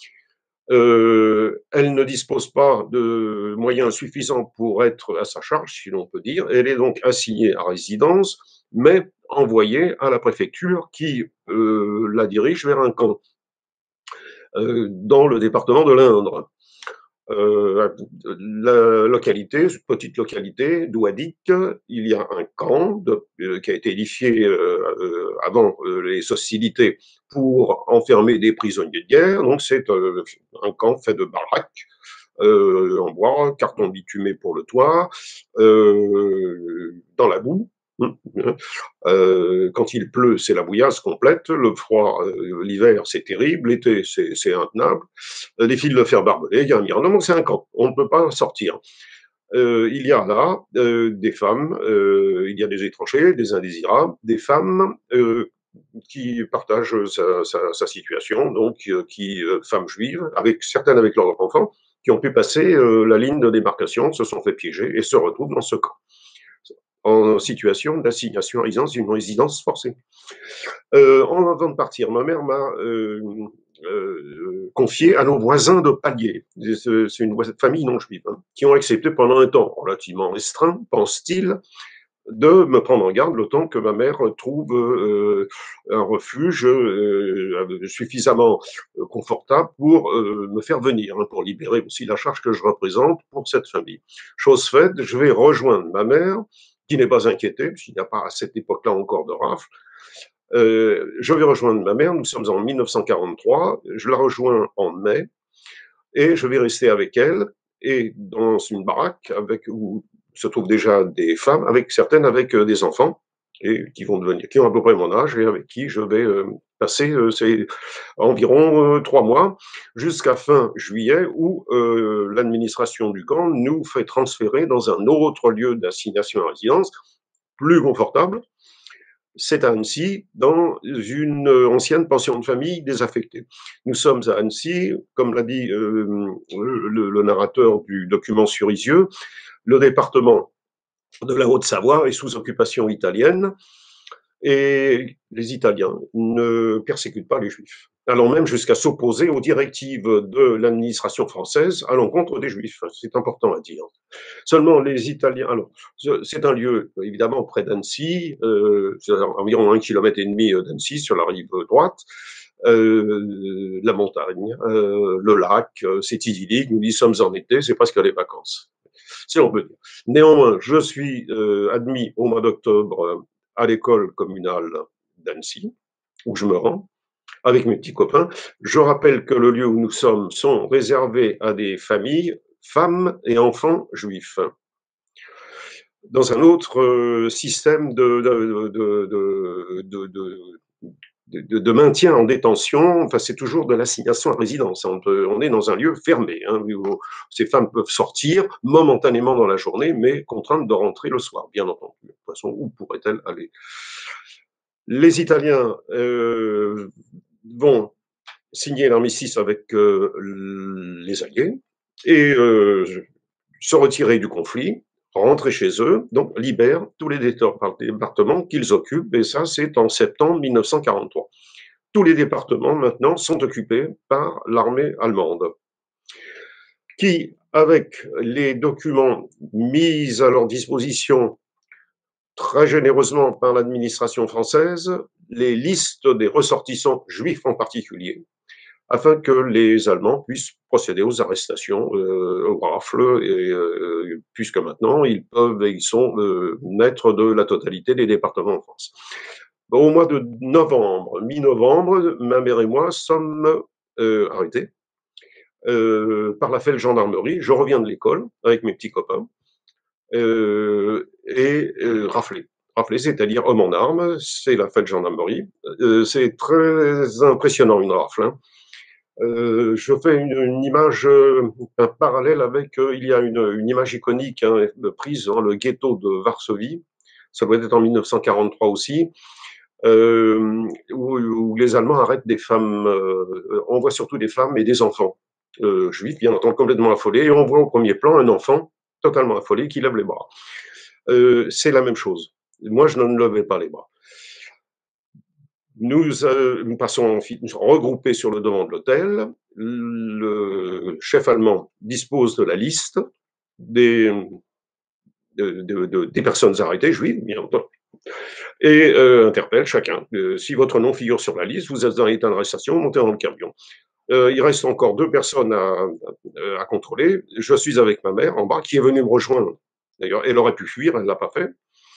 Euh, elle ne dispose pas de moyens suffisants pour être à sa charge, si l'on peut dire. Elle est donc assignée à résidence, mais envoyée à la préfecture qui euh, la dirige vers un camp euh, dans le département de l'Indre. Euh, la localité, petite localité, Douadik, il y a un camp de, euh, qui a été édifié euh, euh, avant euh, les hostilités pour enfermer des prisonniers de guerre. Donc c'est euh, un camp fait de baraques euh, en bois, carton bitumé pour le toit, euh, dans la boue. Euh, quand il pleut, c'est la bouillasse complète. Le froid, euh, l'hiver, c'est terrible. L'été, c'est intenable. Les fils de fer barbelés, il y a un mirador. Donc c'est un camp. On ne peut pas sortir. Euh, il y a là euh, des femmes, euh, il y a des étrangers, des indésirables, des femmes euh, qui partagent sa, sa, sa situation, donc euh, qui euh, femmes juives, avec certaines avec leurs enfants, qui ont pu passer euh, la ligne de démarcation, se sont fait piéger et se retrouvent dans ce camp, en situation d'assignation à résidence d'une résidence forcée. Euh, avant de partir, ma mère m'a euh, euh, confié à nos voisins de palier. C'est une famille non juive, hein, qui ont accepté pendant un temps relativement restreint, pense-t-il, de me prendre en garde le temps que ma mère trouve euh, un refuge euh, suffisamment confortable pour euh, me faire venir, hein, pour libérer aussi la charge que je représente pour cette famille. Chose faite, je vais rejoindre ma mère, qui n'est pas inquiétée, puisqu'il n'y a pas à cette époque-là encore de rafle. Euh, je vais rejoindre ma mère, nous sommes en mille neuf cent quarante-trois, je la rejoins en mai, et je vais rester avec elle, et dans une baraque avec, où se trouvent déjà des femmes, avec certaines avec euh, des enfants, et qui vont devenir, qui ont à peu près mon âge, et avec qui je vais euh, passer euh, ces, environ euh, trois mois, jusqu'à fin juillet, où euh, l'administration du camp nous fait transférer dans un autre lieu d'assignation à résidence, plus confortable. C'est à Annecy, dans une ancienne pension de famille désaffectée. Nous sommes à Annecy, comme l'a dit euh, le, le narrateur du document sur Isieux, le département de la Haute-Savoie est sous occupation italienne, et les Italiens ne persécutent pas les Juifs, allant même jusqu'à s'opposer aux directives de l'administration française à l'encontre des Juifs. C'est important à dire. Seulement les Italiens. Alors, c'est un lieu évidemment près d'Annecy, euh, environ un kilomètre et demi d'Annecy sur la rive droite. Euh, la montagne, euh, le lac, euh, c'est idyllique. Nous y sommes en été, c'est presque les vacances, si on peut dire. Néanmoins, je suis euh, admis au mois d'octobre à l'école communale d'Annecy, où je me rends avec mes petits copains. Je rappelle que le lieu où nous sommes sont réservés à des familles, femmes et enfants juifs, dans un autre euh, système de, de, de, de, de, de De, de maintien en détention, enfin c'est toujours de l'assignation à résidence. On, peut, on est dans un lieu fermé, hein, où ces femmes peuvent sortir momentanément dans la journée, mais contraintes de rentrer le soir, bien entendu. De toute façon, où pourraient-elles aller? Les Italiens euh, vont signer l'armistice avec euh, les Alliés et euh, se retirer du conflit, rentrer chez eux, donc libèrent tous les départements qu'ils occupent, et ça c'est en septembre mille neuf cent quarante-trois. Tous les départements maintenant sont occupés par l'armée allemande, qui, avec les documents mis à leur disposition très généreusement par l'administration française, les listes des ressortissants juifs en particulier, afin que les Allemands puissent procéder aux arrestations, euh, aux rafles, et, euh, puisque maintenant ils peuvent et ils sont euh, maîtres de la totalité des départements en France. Bon, au mois de novembre, mi-novembre, ma mère et moi sommes euh, arrêtés euh, par la F E L gendarmerie. Je reviens de l'école avec mes petits copains euh, et euh, raflés. Raflés, c'est-à-dire homme en armes, c'est la F E L gendarmerie. Euh, c'est très impressionnant une rafle, hein. Euh, je fais une, une image, euh, un parallèle avec, euh, il y a une, une image iconique hein, prise dans le ghetto de Varsovie, ça doit être en mille neuf cent quarante-trois aussi, euh, où, où les Allemands arrêtent des femmes, euh, on voit surtout des femmes et des enfants euh, juifs, bien entendu complètement affolés, et on voit au premier plan un enfant totalement affolé qui lève les bras. Euh, c'est la même chose. Moi, je ne levais pas les bras. Nous, euh, nous passons regroupés sur le devant de l'hôtel. Le chef allemand dispose de la liste des, de, de, de, des personnes arrêtées, juives, bien entendu, et euh, interpelle chacun. Euh, si votre nom figure sur la liste, vous êtes dans l'état d'arrestation, montez dans le camion. Euh, il reste encore deux personnes à, à, à contrôler. Je suis avec ma mère en bas, qui est venue me rejoindre. D'ailleurs, elle aurait pu fuir, elle ne l'a pas fait.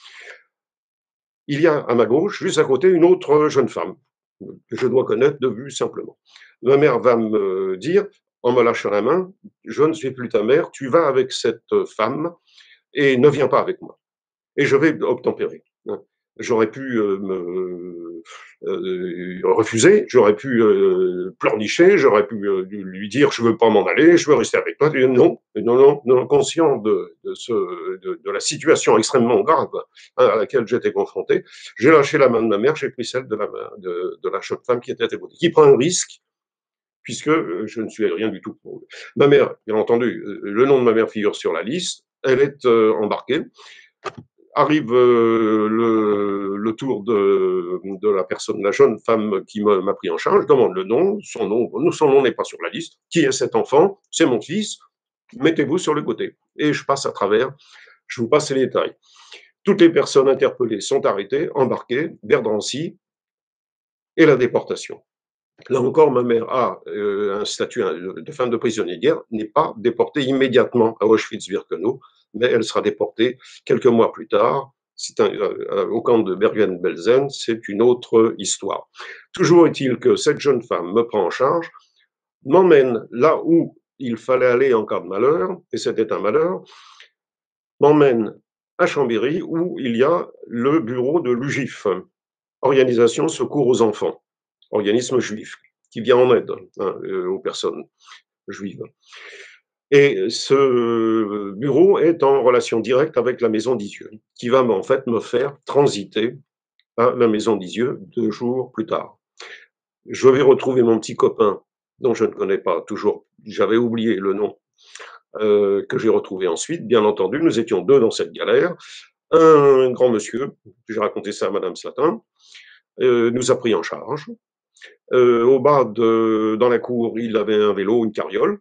Il y a à ma gauche, juste à côté, une autre jeune femme que je dois connaître de vue simplement. Ma mère va me dire, en me lâchant la main, je ne suis plus ta mère, tu vas avec cette femme et ne viens pas avec moi. Et je vais obtempérer. J'aurais pu euh, me euh, refuser, j'aurais pu euh, pleurnicher, j'aurais pu euh, lui dire je veux pas m'en aller, je veux rester avec toi. Non, non, non, non, conscient de, de, ce, de, de la situation extrêmement grave hein, à laquelle j'étais confronté, j'ai lâché la main de ma mère, j'ai pris celle de la main de, de la jeune femme qui était à côté, qui prend un risque puisque je ne suis rien du tout pour eux. Ma mère, bien entendu, le nom de ma mère figure sur la liste, elle est euh, embarquée. Arrive euh, le, le tour de, de la personne, la jeune femme qui m'a pris en charge, je demande le nom, son nom, son nom n'est pas sur la liste. Qui est cet enfant? C'est mon fils. Mettez-vous sur le côté. Et je passe à travers, je vous passe les détails. Toutes les personnes interpellées sont arrêtées, embarquées vers Drancy et la déportation. Là encore, ma mère a euh, un statut de femme de prisonnier de guerre, n'est pas déportée immédiatement à Auschwitz-Birkenau, mais elle sera déportée quelques mois plus tard. C'est un, euh, au camp de Bergen-Belsen, c'est une autre histoire. Toujours est-il que cette jeune femme me prend en charge, m'emmène là où il fallait aller en cas de malheur, et c'était un malheur, m'emmène à Chambéry où il y a le bureau de l'U G I F, Organisation Secours aux Enfants, organisme juif, qui vient en aide hein, aux personnes juives. Et ce bureau est en relation directe avec la Maison d'Isieux, qui va en fait me faire transiter à la Maison d'Isieux deux jours plus tard. Je vais retrouver mon petit copain, dont je ne connais pas toujours, j'avais oublié le nom, euh, que j'ai retrouvé ensuite. Bien entendu, nous étions deux dans cette galère. Un grand monsieur, j'ai raconté ça à Madame Slatin, euh, nous a pris en charge. Euh, au bas, de, dans la cour, il avait un vélo, une carriole.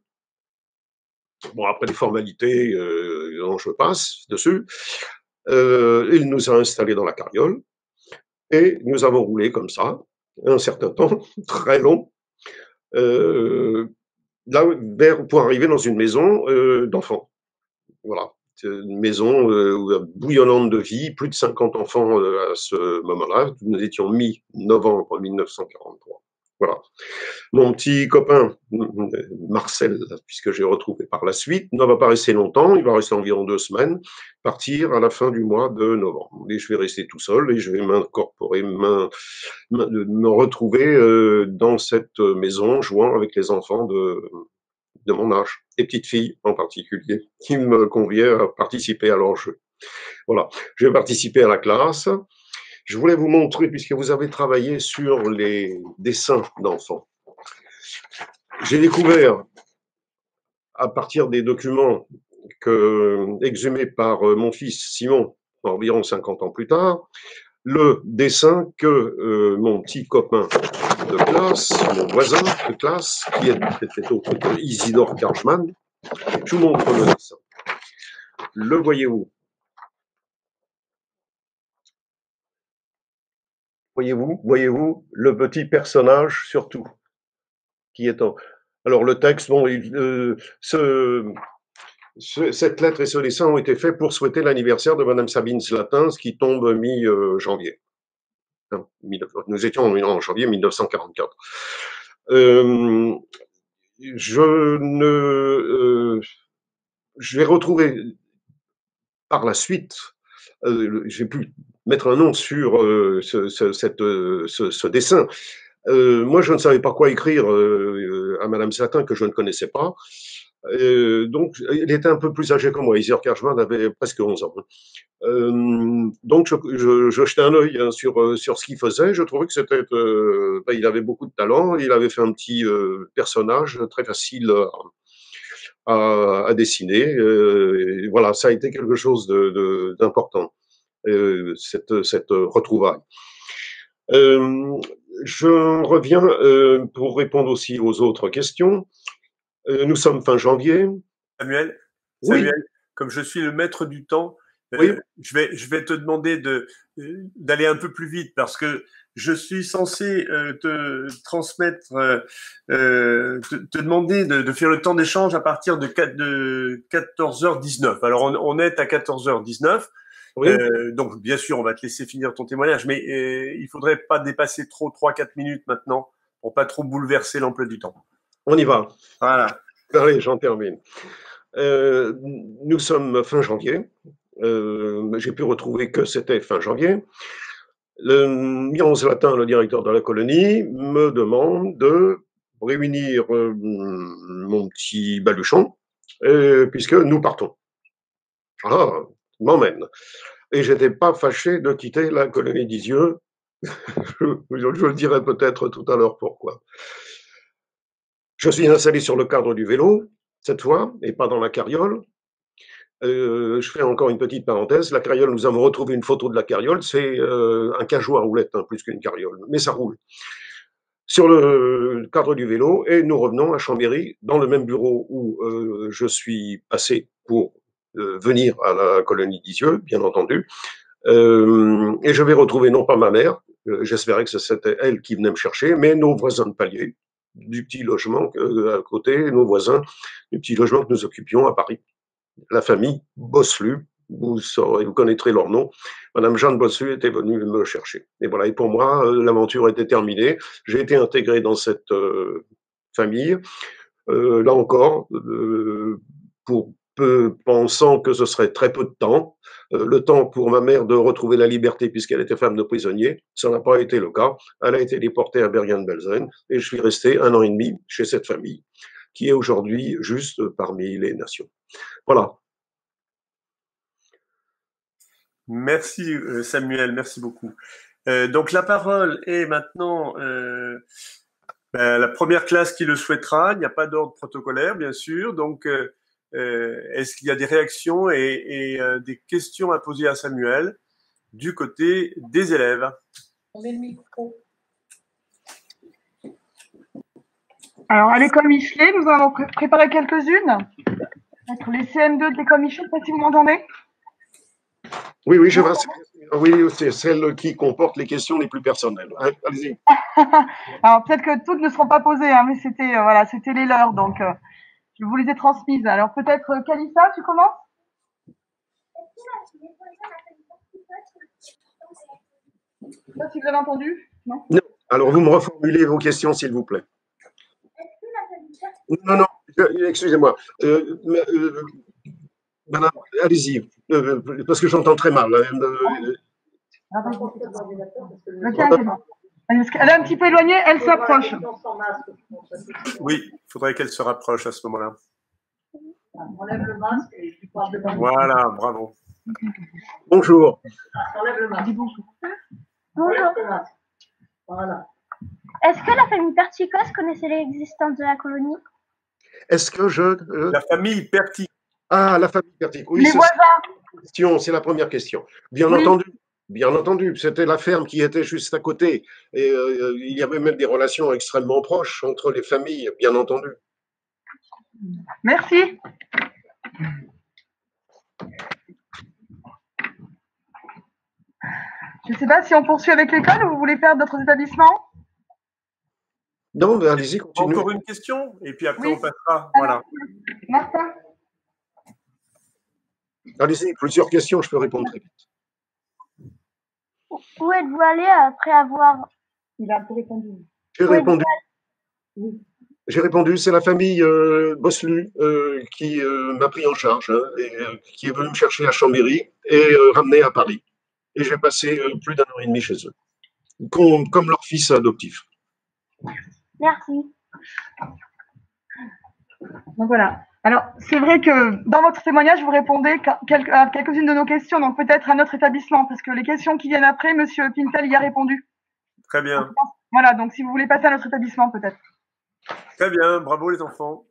Bon, après les formalités, euh, dont je passe dessus, euh, il nous a installés dans la carriole et nous avons roulé comme ça un certain temps, très long, euh, là, vers, pour arriver dans une maison euh, d'enfants. Voilà, une maison euh, bouillonnante de vie, plus de cinquante enfants euh, à ce moment-là. Nous étions mi-novembre mille neuf cent quarante-trois. Voilà. Mon petit copain, Marcel, puisque j'ai retrouvé par la suite, ne va pas rester longtemps, il va rester environ deux semaines, partir à la fin du mois de novembre. Et je vais rester tout seul et je vais m'incorporer, me retrouver euh, dans cette maison, jouant avec les enfants de, de mon âge, et petites filles en particulier, qui me conviaient à participer à leur jeu. Voilà, je vais participer à la classe. Je voulais vous montrer, puisque vous avez travaillé sur les dessins d'enfants, j'ai découvert, à partir des documents que, exhumés par mon fils Simon, environ cinquante ans plus tard, le dessin que euh, mon petit copain de classe, mon voisin de classe, qui était autre que Isidore Karchmann, je vous montre le dessin. Le voyez-vous? Voyez-vous, voyez-vous le petit personnage surtout qui est en. Alors le texte, bon, il, euh, ce, ce, cette lettre et ce dessin ont été faits pour souhaiter l'anniversaire de Madame Sabine Slatins, qui tombe mi-janvier. Nous étions en janvier mille neuf cent quarante-quatre. Euh, je ne, euh, je vais retrouver par la suite. Euh, j'ai pu mettre un nom sur euh, ce, ce, cette, euh, ce, ce dessin. Euh, moi, je ne savais pas quoi écrire euh, à Madame Satin, que je ne connaissais pas. Euh, donc, il était un peu plus âgé que moi. Isidore Karchmann avait presque onze ans. Euh, donc, je, je, je jetais un œil hein, sur, sur ce qu'il faisait. Je trouvais que c'était, euh, ben, il avait beaucoup de talent. Il avait fait un petit euh, personnage très facile à, à, à dessiner. Euh, et voilà, ça a été quelque chose de, de, d'important, euh, cette, cette retrouvaille. Euh, je reviens euh, pour répondre aussi aux autres questions. Euh, nous sommes fin janvier. Samuel, Oui. Samuel, comme je suis le maître du temps, oui. euh, je vais, je vais te demander de, d'aller un peu plus vite parce que je suis censé euh, te transmettre, euh, euh, te, te demander de, de faire le temps d'échange à partir de, de quatorze heures dix-neuf. Alors, on, on est à quatorze heures dix-neuf. Oui. Euh, donc, bien sûr, on va te laisser finir ton témoignage, mais euh, il faudrait pas dépasser trop trois quatre minutes maintenant pour pas trop bouleverser l'emploi du temps. On y va. Voilà. Allez, j'en termine. Euh, nous sommes fin janvier. Euh, j'ai pu retrouver que c'était fin janvier. Le Miron Zlatin, le directeur de la colonie, me demande de réunir euh, mon petit baluchon, euh, puisque nous partons. Ah, il m'emmène. Et j'étais pas fâché de quitter la colonie d'Isieux. je, je le dirai peut-être tout à l'heure pourquoi. Je suis installé sur le cadre du vélo, cette fois, et pas dans la carriole. Euh, je fais encore une petite parenthèse. La carriole, nous avons retrouvé une photo de la carriole. C'est euh, un cajou à roulette, hein, plus qu'une carriole, mais ça roule. Sur le cadre du vélo, et nous revenons à Chambéry, dans le même bureau où euh, je suis passé pour euh, venir à la colonie d'Isieux, bien entendu. Euh, et je vais retrouver non pas ma mère, euh, j'espérais que c'était elle qui venait me chercher, mais nos voisins de palier, du petit logement euh, à côté, nos voisins du petit logement que nous occupions à Paris. La famille Bosselu, vous saurez, vous connaîtrez leur nom. Madame Jeanne Bosselu était venue me chercher. Et voilà, et pour moi, euh, l'aventure était terminée. J'ai été intégré dans cette euh, famille. Euh, là encore, euh, pour peu pensant que ce serait très peu de temps, euh, le temps pour ma mère de retrouver la liberté puisqu'elle était femme de prisonnier, ça n'a pas été le cas. Elle a été déportée à Bergen-Belsen et je suis resté un an et demi chez cette famille qui est aujourd'hui juste parmi les nations. Voilà. Merci Samuel, merci beaucoup. Euh, donc la parole est maintenant euh, ben, la première classe qui le souhaitera. Il n'y a pas d'ordre protocolaire, bien sûr. Donc, euh, est-ce qu'il y a des réactions et, et euh, des questions à poser à Samuel du côté des élèves? On met le micro. Alors, à l'école Michelet, nous en avons pré préparé quelques-unes. Pour les C M deux de l'école Michelet, peut-être si vous m'entendez? Oui, oui, je vois. Oui, c'est celle qui comporte les questions les plus personnelles. Allez-y. Alors, peut-être que toutes ne seront pas posées, hein, mais c'était euh, voilà, c'était les leurs, donc euh, je vous les ai transmises. Alors, peut-être, euh, Kalissa, tu commences? Je ne sais pas si vous avez entendu. Non, non. Alors, vous me reformulez vos questions, s'il vous plaît. Non, non, excusez-moi. Euh, euh, Madame, allez-y, euh, parce que j'entends très mal. Hein. Euh, elle est un petit peu éloignée, elle s'approche. Oui, il faudrait qu'elle se rapproche à ce moment-là. Enlève le masque et tu parles devant. Voilà, bravo. Bonjour. Enlève le masque. Dis bonjour. Enlève le masque. Voilà. Est-ce que la famille Perticos connaissait l'existence de la colonie? Est-ce que je... euh, La famille Pertic. Ah, la famille Pertic. Oui, Les c'est voisins. c'est la première question. Bien Oui. entendu, bien entendu, c'était la ferme qui était juste à côté. Et euh, il y avait même des relations extrêmement proches entre les familles, bien entendu. Merci. Je ne sais pas si on poursuit avec l'école ou vous voulez faire d'autres établissements? Non, mais allez-y, continuez. Encore une question, et puis après Oui. on passera. Alors, Voilà. Martin. Allez-y, plusieurs questions, je peux répondre très vite. Où êtes-vous allé après avoir... Il a un peu répondu. J'ai Oui. répondu. J'ai répondu, c'est la famille euh, Bosselu euh, qui euh, m'a pris en charge, hein, et euh, qui est venue me chercher à Chambéry et euh, ramener à Paris. Et j'ai passé euh, plus d'un an et demi chez eux, comme, comme leur fils adoptif. Merci. Donc voilà. Alors, c'est vrai que dans votre témoignage, vous répondez qu'à quelques- à quelques-unes de nos questions, donc peut-être à notre établissement, parce que les questions qui viennent après, Monsieur Pintel y a répondu. Très bien. Voilà, donc si vous voulez passer à notre établissement, peut-être. Très bien. Bravo les enfants.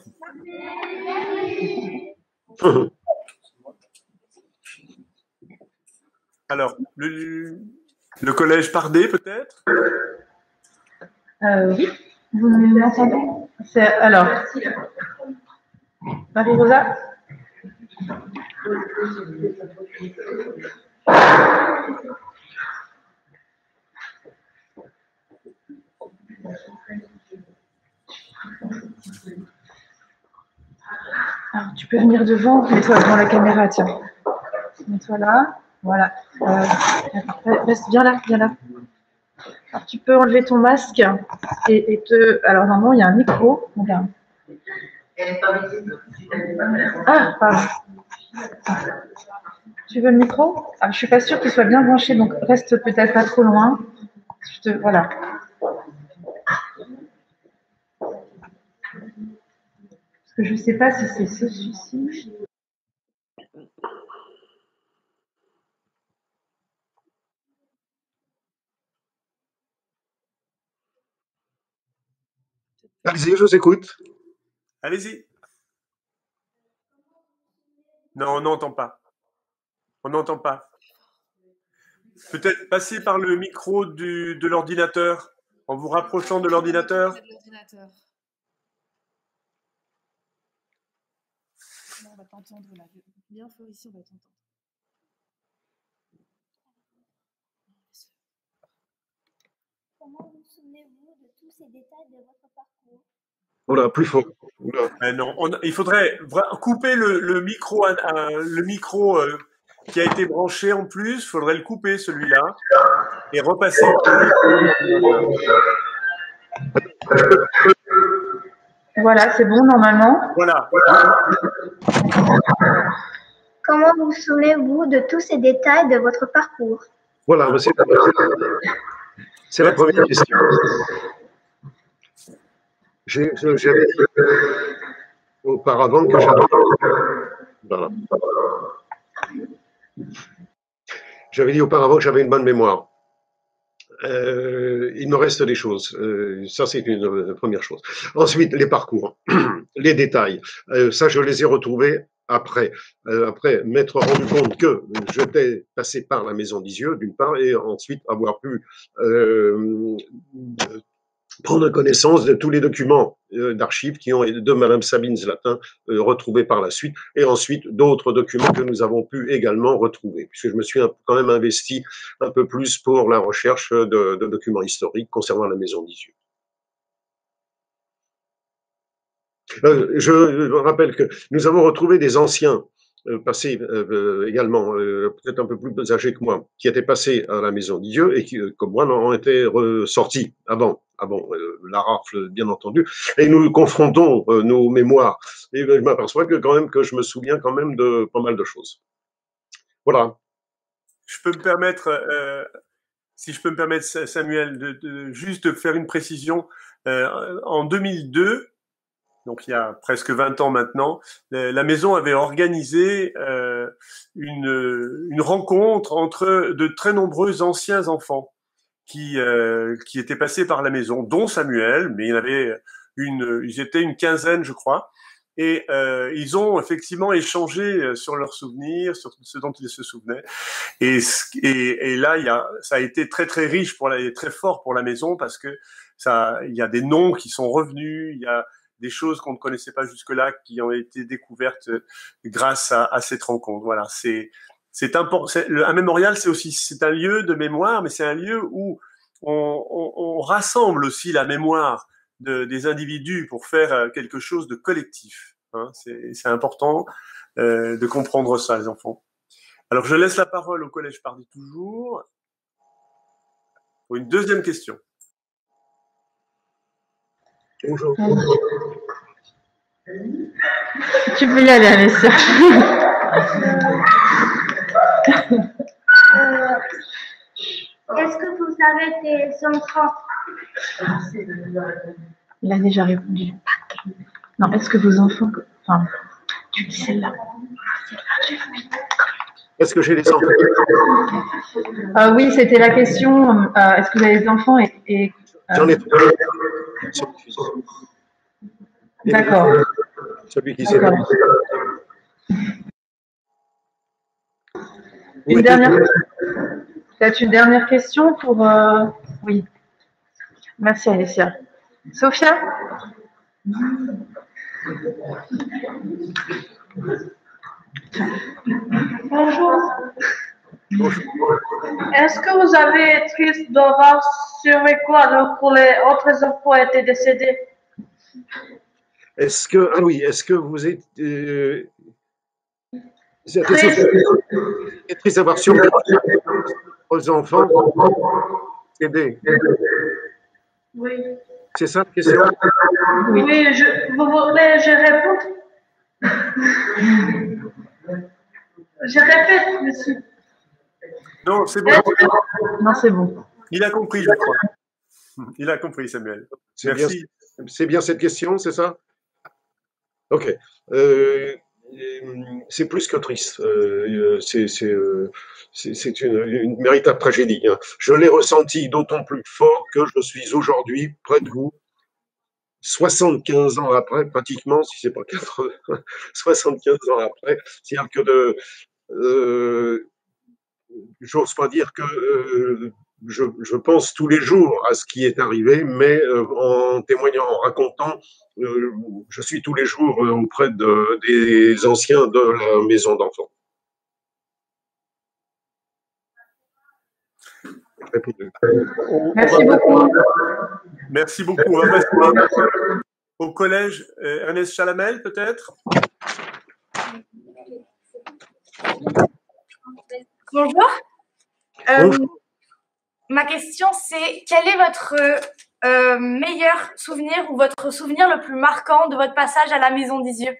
Alors, le, le collège Pardet, peut-être? Euh, oui, vous m'entendez? C'est alors, Marie-Rosa? Alors, tu peux venir devant, mets-toi devant la caméra, tiens. Mets-toi là, voilà. Euh, attends, reste bien là, bien là. Alors, tu peux enlever ton masque et, et te... Alors, normalement, il y a un micro. Regarde. Ah, pardon. Tu veux le micro? Ah, je ne suis pas sûre qu'il soit bien branché, donc reste peut-être pas trop loin. Je te... Voilà. Parce que je ne sais pas si c'est celui-ci. Allez-y, je vous écoute. Allez-y. Non, on n'entend pas. On n'entend pas. Peut-être passer par le micro du, de l'ordinateur, en vous rapprochant de l'ordinateur. On va t'entendre là. Bien fort ici, on va t'entendre. Comment vous souvenez-vous de tous ces détails de votre parcours? Oula, plus fort. Oula. Ben non, on, il faudrait couper le, le micro, euh, le micro euh, qui a été branché en plus. Il faudrait le couper celui-là et repasser. Voilà, c'est bon normalement. Voilà. Comment vous souvenez-vous de tous ces détails de votre parcours? Voilà, c'est la, c'est la première question. J'ai, j'avais dit auparavant que j'avais... Voilà. J'avais dit auparavant que j'avais une bonne mémoire. Euh, il me reste des choses. Euh, ça, c'est une, une première chose. Ensuite, les parcours, les détails. Euh, ça, je les ai retrouvés après. Euh, après m'être rendu compte que j'étais passé par la maison d'Isieux, d'une part, et ensuite avoir pu euh, prendre connaissance de tous les documents euh, d'archives qui ont de Madame Sabine Zlatin euh, retrouvés par la suite, et ensuite d'autres documents que nous avons pu également retrouver, puisque je me suis un, quand même investi un peu plus pour la recherche de, de documents historiques concernant la maison d'Isieux. Euh, je rappelle que nous avons retrouvé des anciens euh, passés euh, également, euh, peut-être un peu plus âgés que moi, qui étaient passés à la maison d'Isieux et qui, comme moi, ont été ressortis avant. Avant euh, la rafle, bien entendu, et nous confrontons euh, nos mémoires. Et je m'aperçois que quand même que je me souviens quand même de pas mal de choses. Voilà. Je peux me permettre, euh, si je peux me permettre, Samuel, de, de juste de faire une précision. Euh, en deux mille deux, donc il y a presque vingt ans maintenant, la maison avait organisé euh, une, une rencontre entre de très nombreux anciens enfants qui euh, qui étaient passés par la maison, dont Samuel, mais il y en avait une, ils étaient une quinzaine, je crois. Et euh, ils ont effectivement échangé sur leurs souvenirs, sur ce dont ils se souvenaient. Et, et, et là, il y a, ça a été très très riche pour la, et très fort pour la maison parce que ça, il y a des noms qui sont revenus, il y a des choses qu'on ne connaissait pas jusque-là qui ont été découvertes grâce à, à cette rencontre. Voilà, c'est c'est important. Un mémorial, c'est aussi c'est un lieu de mémoire, mais c'est un lieu où on, on, on rassemble aussi la mémoire de, des individus pour faire quelque chose de collectif. Hein. C'est, c'est important euh, de comprendre ça, les enfants. Alors, je laisse la parole au Collège Pardi toujours pour une deuxième question. Bonjour. Tu peux y aller, Alessia. euh, Est-ce que vous avez des enfants? Il a déjà répondu. Non, est-ce que vos enfants... Enfin, tu dis celle-là. Est-ce que j'ai des enfants? euh, Oui, c'était la question. Euh, est-ce que vous avez des enfants et, et euh... J'en ai trois. D'accord. Celui qui s'est Une dernière... Peut-être une dernière question pour... Euh... Oui. Merci, Alessia. Sophia? Bonjour. Bonjour. Est-ce que vous avez été triste d'avoir survécu alors que les autres enfants étaient décédés? Est-ce que, ah oui, est-ce que vous êtes... Euh, c'est triste d'avoir survécu aux enfants aidés. Oui. C'est ça la question? Oui, oui je, vous voulez que je réponde? Je répète, monsieur. Non, c'est bon. Non, c'est bon. Il a compris, je crois. Il a compris, Samuel. C'est Merci. Bien, c'est bien cette question, c'est ça? Ok. Euh, c'est plus que triste. Euh, c'est, c'est, euh, c'est, c'est une, une véritable tragédie. Hein. Je l'ai ressenti d'autant plus fort que je suis aujourd'hui près de vous, soixante-quinze ans après, pratiquement, si c'est pas quatre-vingts, soixante-quinze ans après. C'est-à-dire que de, euh, j'ose pas dire que euh, je, je pense tous les jours à ce qui est arrivé, mais euh, en témoignant, en racontant, euh, je suis tous les jours auprès de, des anciens de la maison d'enfants. Merci beaucoup. Merci beaucoup. On va passer au collège euh, Ernest Chalamel, peut-être. Bonjour. Euh, Bonjour. Ma question, c'est quel est votre euh, meilleur souvenir ou votre souvenir le plus marquant de votre passage à la Maison d'Isieux?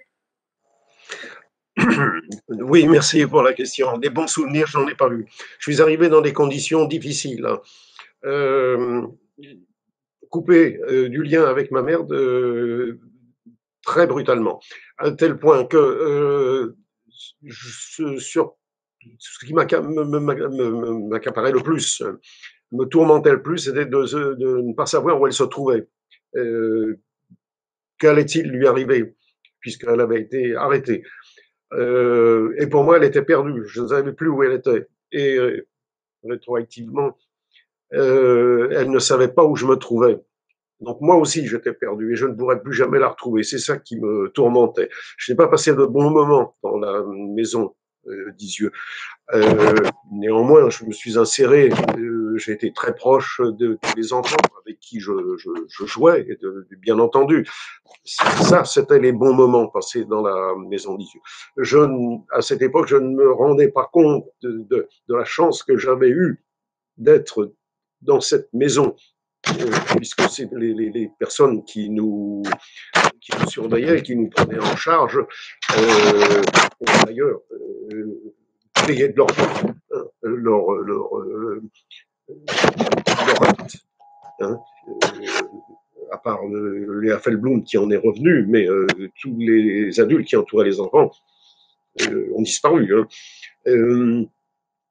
Oui, merci pour la question. Des bons souvenirs, je n'en ai pas eu. Je suis arrivé dans des conditions difficiles. Euh, coupé euh, du lien avec ma mère de, très brutalement, à tel point que euh, je, sur ce qui m'accaparait le plus, me tourmentait le plus, c'était de, de ne pas savoir où elle se trouvait. Euh, qu'allait-il lui arriver, puisqu'elle avait été arrêtée. Euh, et pour moi, elle était perdue. Je ne savais plus où elle était. Et euh, rétroactivement, euh, elle ne savait pas où je me trouvais. Donc moi aussi, j'étais perdu et je ne pourrais plus jamais la retrouver. C'est ça qui me tourmentait. Je n'ai pas passé de bons moments dans la maison euh, d'Isieux. Euh, néanmoins, je me suis inséré. Euh, j'ai été très proche de tous les enfants avec qui je, je, je jouais, et de, bien entendu. Ça, c'était les bons moments passés dans la maison d'Isieux. Je, à cette époque, je ne me rendais pas compte de, de, de la chance que j'avais eue d'être dans cette maison. Euh, puisque c'est les, les, les personnes qui nous, qui nous surveillaient, qui nous prenaient en charge, euh, d'ailleurs, euh, payaient de leur euh, leur, leur, euh, leur acte, hein, euh, à part euh, Léa Feldblum qui en est revenu, mais euh, tous les adultes qui entouraient les enfants euh, ont disparu. Hein. Euh,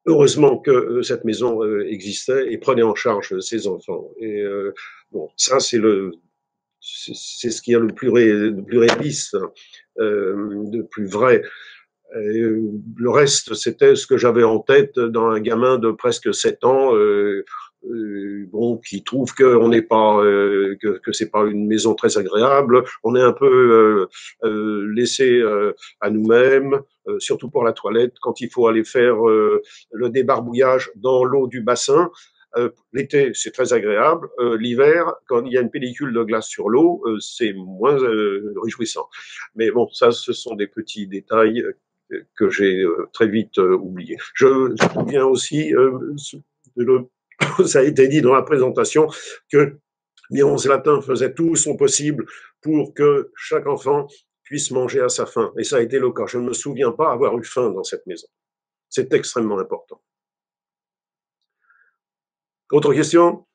heureusement que euh, cette maison euh, existait et prenait en charge ses enfants. Et euh, bon, ça c'est le, c'est ce qui est le plus, ré, le plus réaliste, euh, le plus vrai. Et le reste, c'était ce que j'avais en tête dans un gamin de presque sept ans, euh, euh, bon, qui trouve qu'on n'est pas, euh, que, que c'est pas une maison très agréable. On est un peu euh, euh, laissé euh, à nous-mêmes, euh, surtout pour la toilette, quand il faut aller faire euh, le débarbouillage dans l'eau du bassin. Euh, L'été, c'est très agréable. Euh, L'hiver, quand il y a une pellicule de glace sur l'eau, euh, c'est moins euh, réjouissant. Mais bon, ça, ce sont des petits détails que j'ai euh, très vite euh, oublié. Je me souviens aussi, euh, le, ça a été dit dans la présentation, que Miron Zlatin faisait tout son possible pour que chaque enfant puisse manger à sa faim. Et ça a été le cas. Je ne me souviens pas avoir eu faim dans cette maison. C'est extrêmement important. Autre question?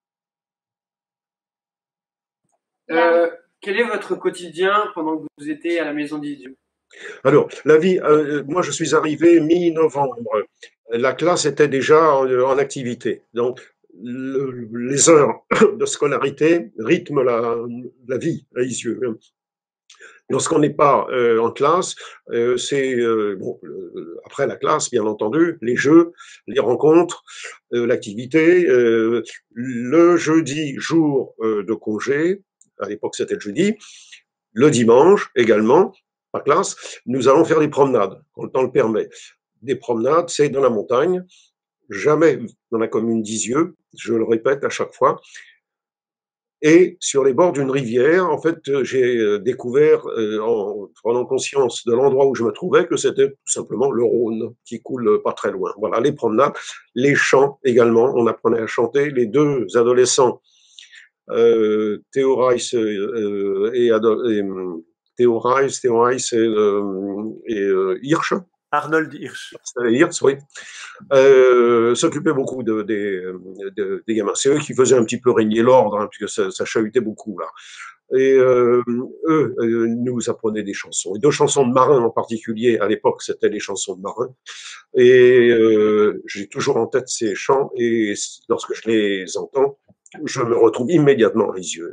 euh, Quel est votre quotidien pendant que vous étiez à la maison d'Izieu? Alors, la vie, euh, moi je suis arrivé mi-novembre. La classe était déjà en, en activité. Donc, le, les heures de scolarité rythment la, la vie à Isieux. Lorsqu'on n'est pas euh, en classe, euh, c'est euh, bon, euh, après la classe, bien entendu, les jeux, les rencontres, euh, l'activité. Euh, le jeudi, jour euh, de congé, à l'époque c'était le jeudi, le dimanche également, par classe, nous allons faire des promenades, quand le temps le permet. Des promenades, c'est dans la montagne, jamais dans la commune d'Isieux, je le répète à chaque fois. Et sur les bords d'une rivière, en fait, j'ai découvert, euh, en prenant conscience de l'endroit où je me trouvais, que c'était tout simplement le Rhône, qui coule pas très loin. Voilà, les promenades, les chants également, on apprenait à chanter. Les deux adolescents, euh, Théo Reiss euh, et, et Théo Reiss, Théo Reiss et, euh, et euh, Hirsch, Arnold Hirsch. Hirsch, oui. Euh, s'occupaient beaucoup de, de, de, des gamins. C'est eux qui faisaient un petit peu régner l'ordre, hein, puisque ça, ça chahutait beaucoup, là. Et euh, eux euh, nous apprenaient des chansons. Et deux chansons de marins en particulier, à l'époque, c'était les chansons de marins. Et euh, j'ai toujours en tête ces chants, et lorsque je les entends, je me retrouve immédiatement les yeux.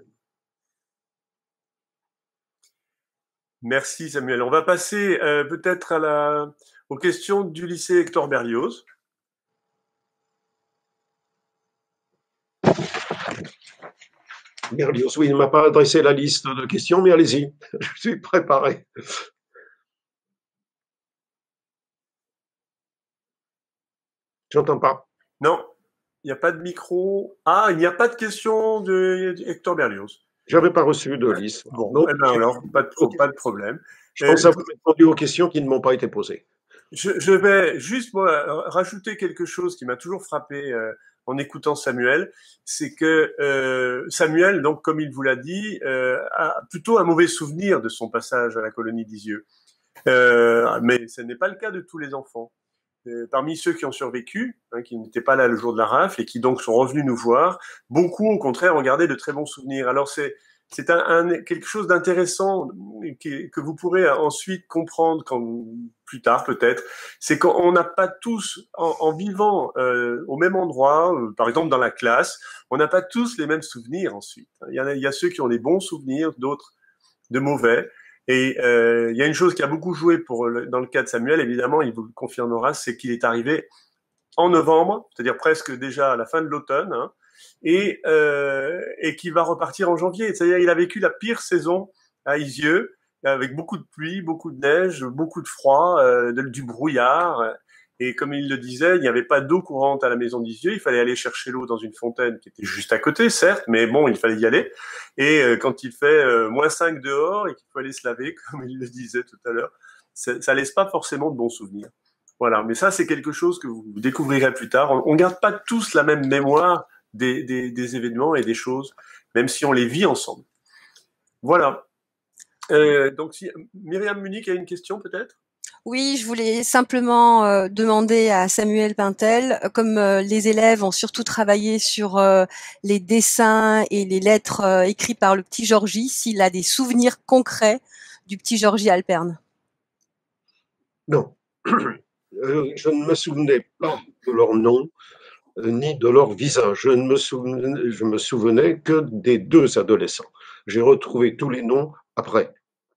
Merci Samuel. On va passer euh, peut-être à la, aux questions du lycée Hector Berlioz. Berlioz, oui, il ne m'a pas adressé la liste de questions, mais allez-y, je suis préparé. J'entends pas. Non, il n'y a pas de micro. Ah, il n'y a pas de questions de Hector Berlioz. J'avais pas reçu de liste. Bon, donc, eh ben alors, pas de, okay. pas de problème. Je pense avoir répondu aux questions qui ne m'ont pas été posées. Je, je vais juste moi, rajouter quelque chose qui m'a toujours frappé euh, en écoutant Samuel, c'est que euh, Samuel, donc comme il vous l'a dit, euh, a plutôt un mauvais souvenir de son passage à la colonie d'Isieux. Euh, mais ce n'est pas le cas de tous les enfants. Euh, parmi ceux qui ont survécu, hein, qui n'étaient pas là le jour de la rafle et qui donc sont revenus nous voir, beaucoup au contraire ont gardé de très bons souvenirs. Alors c'est c'est un, un quelque chose d'intéressant qui, que vous pourrez ensuite comprendre quand plus tard peut-être. C'est qu'on n'a pas tous en, en vivant euh, au même endroit, euh, par exemple dans la classe, on n'a pas tous les mêmes souvenirs ensuite. Il y en a, il y a ceux qui ont des bons souvenirs, d'autres de mauvais. Et euh, il y a une chose qui a beaucoup joué pour le, dans le cas de Samuel, évidemment, il vous le confirmera, c'est qu'il est arrivé en novembre, c'est-à-dire presque déjà à la fin de l'automne, hein, et, euh, et qui va repartir en janvier. C'est-à-dire il a vécu la pire saison à Isieux, avec beaucoup de pluie, beaucoup de neige, beaucoup de froid, euh, de, du brouillard. Et comme il le disait, il n'y avait pas d'eau courante à la maison d'Isieux, il fallait aller chercher l'eau dans une fontaine qui était juste à côté, certes, mais bon, il fallait y aller. Et euh, quand il fait euh, moins cinq dehors et qu'il faut aller se laver, comme il le disait tout à l'heure, ça, ça laisse pas forcément de bons souvenirs. Voilà, mais ça, c'est quelque chose que vous découvrirez plus tard. On ne garde pas tous la même mémoire des, des, des événements et des choses, même si on les vit ensemble. Voilà. Euh, donc, si Myriam Munich a une question, peut-être ? Oui, je voulais simplement euh, demander à Samuel Pintel, comme euh, les élèves ont surtout travaillé sur euh, les dessins et les lettres euh, écrites par le petit Georgie, s'il a des souvenirs concrets du petit Georgie Alperne. Non. euh, je ne me souvenais pas de leur nom euh, ni de leur visage. Je ne me souvenais, je me souvenais que des deux adolescents. J'ai retrouvé tous les noms après.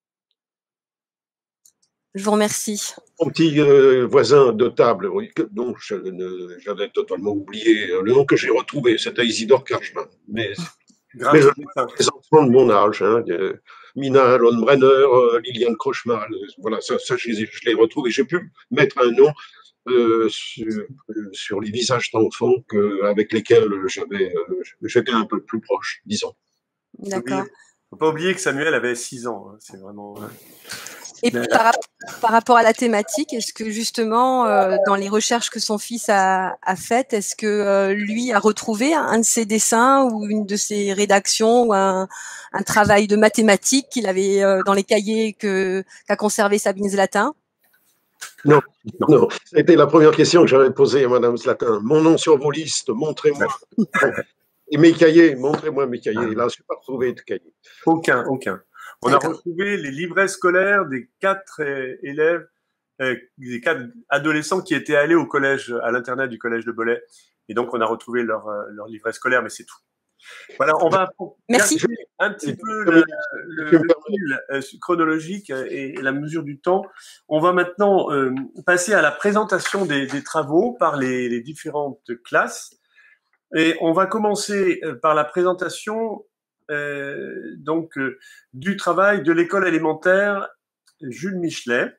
Je vous remercie. Mon petit euh, voisin de table, oui, que, dont j'avais totalement oublié le nom que j'ai retrouvé, c'était Isidore Karchman. Mais, mais je, les enfants de mon âge, hein, de, Mina Lundbrenner, euh, Liliane Crochmal, voilà, ça, ça je, je l'ai retrouvé. J'ai pu mettre un nom euh, sur, euh, sur les visages d'enfants avec lesquels j'avais, euh, j'étais un peu plus proche, disons. D'accord. Faut pas oublier que Samuel avait six ans. Hein, c'est vraiment. Hein. Et puis, par, par rapport à la thématique, est-ce que justement, euh, dans les recherches que son fils a, a faites, est-ce que euh, lui a retrouvé un de ses dessins ou une de ses rédactions ou un, un travail de mathématiques qu'il avait euh, dans les cahiers que qu'a conservé Sabine Zlatin? Non, non. C'était la première question que j'avais posée à Madame Zlatin. Mon nom sur vos listes, montrez-moi. Et mes cahiers, montrez-moi mes cahiers. Là, je n'ai pas retrouvé de cahiers. Aucun, aucun. On a retrouvé les livrets scolaires des quatre élèves, euh, des quatre adolescents qui étaient allés au collège, à l'internat du collège de Bollay. Et donc, on a retrouvé leur, leur livret scolaire, mais c'est tout. Voilà, on va Merci. un petit peu le, le, le fil euh, chronologique et, et la mesure du temps. On va maintenant euh, passer à la présentation des, des travaux par les, les différentes classes. Et on va commencer par la présentation Euh, donc euh, du travail de l'école élémentaire Jules Michelet,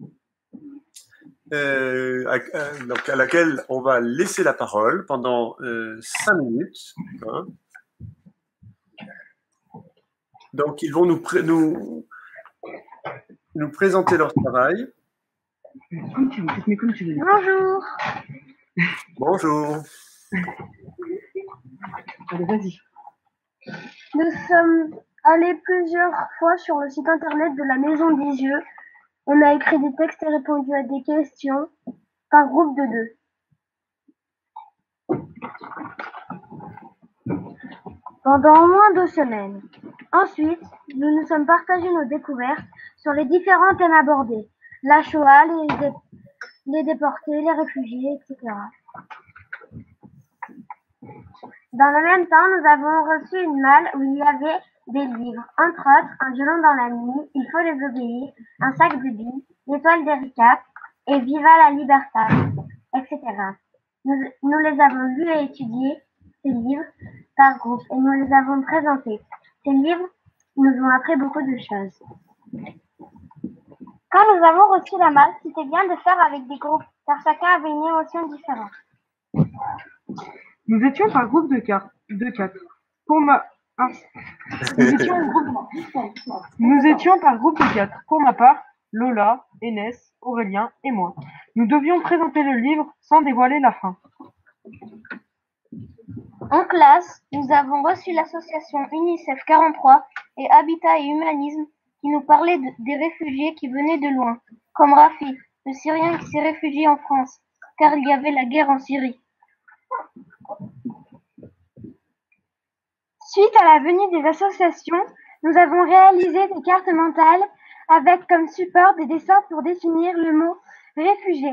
euh, à, à, donc à laquelle on va laisser la parole pendant euh, cinq minutes. Hein. Donc ils vont nous, pré nous, nous présenter leur travail. Bonjour. Bonjour. Allez, vas-y. Nous sommes allés plusieurs fois sur le site internet de la Maison des Yeux. On a écrit des textes et répondu à des questions par groupe de deux. Pendant au moins deux semaines. Ensuite, nous nous sommes partagés nos découvertes sur les différents thèmes abordés. La Shoah, les, dé les déportés, les réfugiés, et cetera. Dans le même temps, nous avons reçu une malle où il y avait des livres, entre autres Un violon dans la nuit, Il faut les obéir, Un sac de billes, L'étoile d'Erika et Viva la Libertad, et cetera. Nous, nous les avons lus et étudiés, ces livres, par groupe, et nous les avons présentés. Ces livres nous ont appris beaucoup de choses. Quand nous avons reçu la malle, c'était bien de faire avec des groupes, car chacun avait une émotion différente. Nous étions par groupe de quatre. De quatre. Pour ma... ah. Nous, étions Nous étions par groupe de quatre. Pour ma part, Lola, Enes, Aurélien et moi. Nous devions présenter le livre sans dévoiler la fin. En classe, nous avons reçu l'association UNICEF quarante-trois et Habitat et Humanisme qui nous parlaient de, des réfugiés qui venaient de loin, comme Rafi, le Syrien qui s'est réfugié en France, car il y avait la guerre en Syrie. Suite à la venue des associations, nous avons réalisé des cartes mentales avec comme support des dessins pour définir le mot réfugié.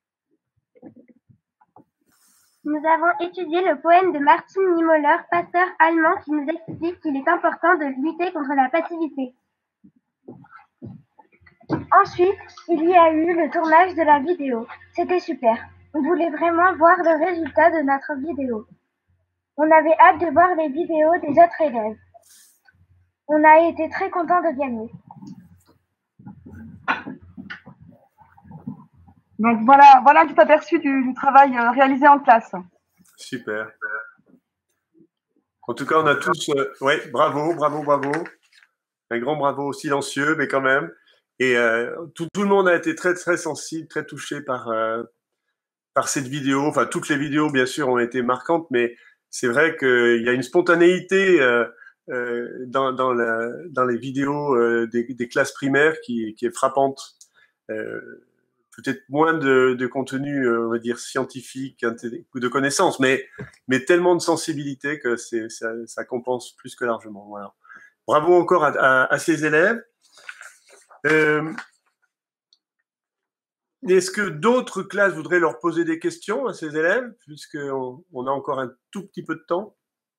Nous avons étudié le poème de Martin Niemöller, pasteur allemand, qui nous explique qu'il est important de lutter contre la passivité. Ensuite, il y a eu le tournage de la vidéo. C'était super. On voulait vraiment voir le résultat de notre vidéo. On avait hâte de voir les vidéos des autres élèves. On a été très contents de gagner. Donc voilà, voilà un petit aperçu du, du travail euh, réalisé en classe. Super. En tout cas, on a tous... Euh, ouais, bravo, bravo, bravo. Un grand bravo, silencieux, mais quand même. Et euh, tout, tout le monde a été très, très sensible, très touché par, euh, par cette vidéo. Enfin, toutes les vidéos, bien sûr, ont été marquantes, mais c'est vrai qu'il y a une spontanéité euh, euh, dans, dans, la, dans les vidéos euh, des, des classes primaires qui, qui est frappante. Euh, peut-être moins de, de contenu, euh, on va dire, scientifique ou de connaissances, mais, mais tellement de sensibilité que c'est, ça, ça compense plus que largement. Voilà. Bravo encore à, à, à ces élèves. Euh, Est-ce que d'autres classes voudraient leur poser des questions à ces élèves, puisqu'on on a encore un tout petit peu de temps?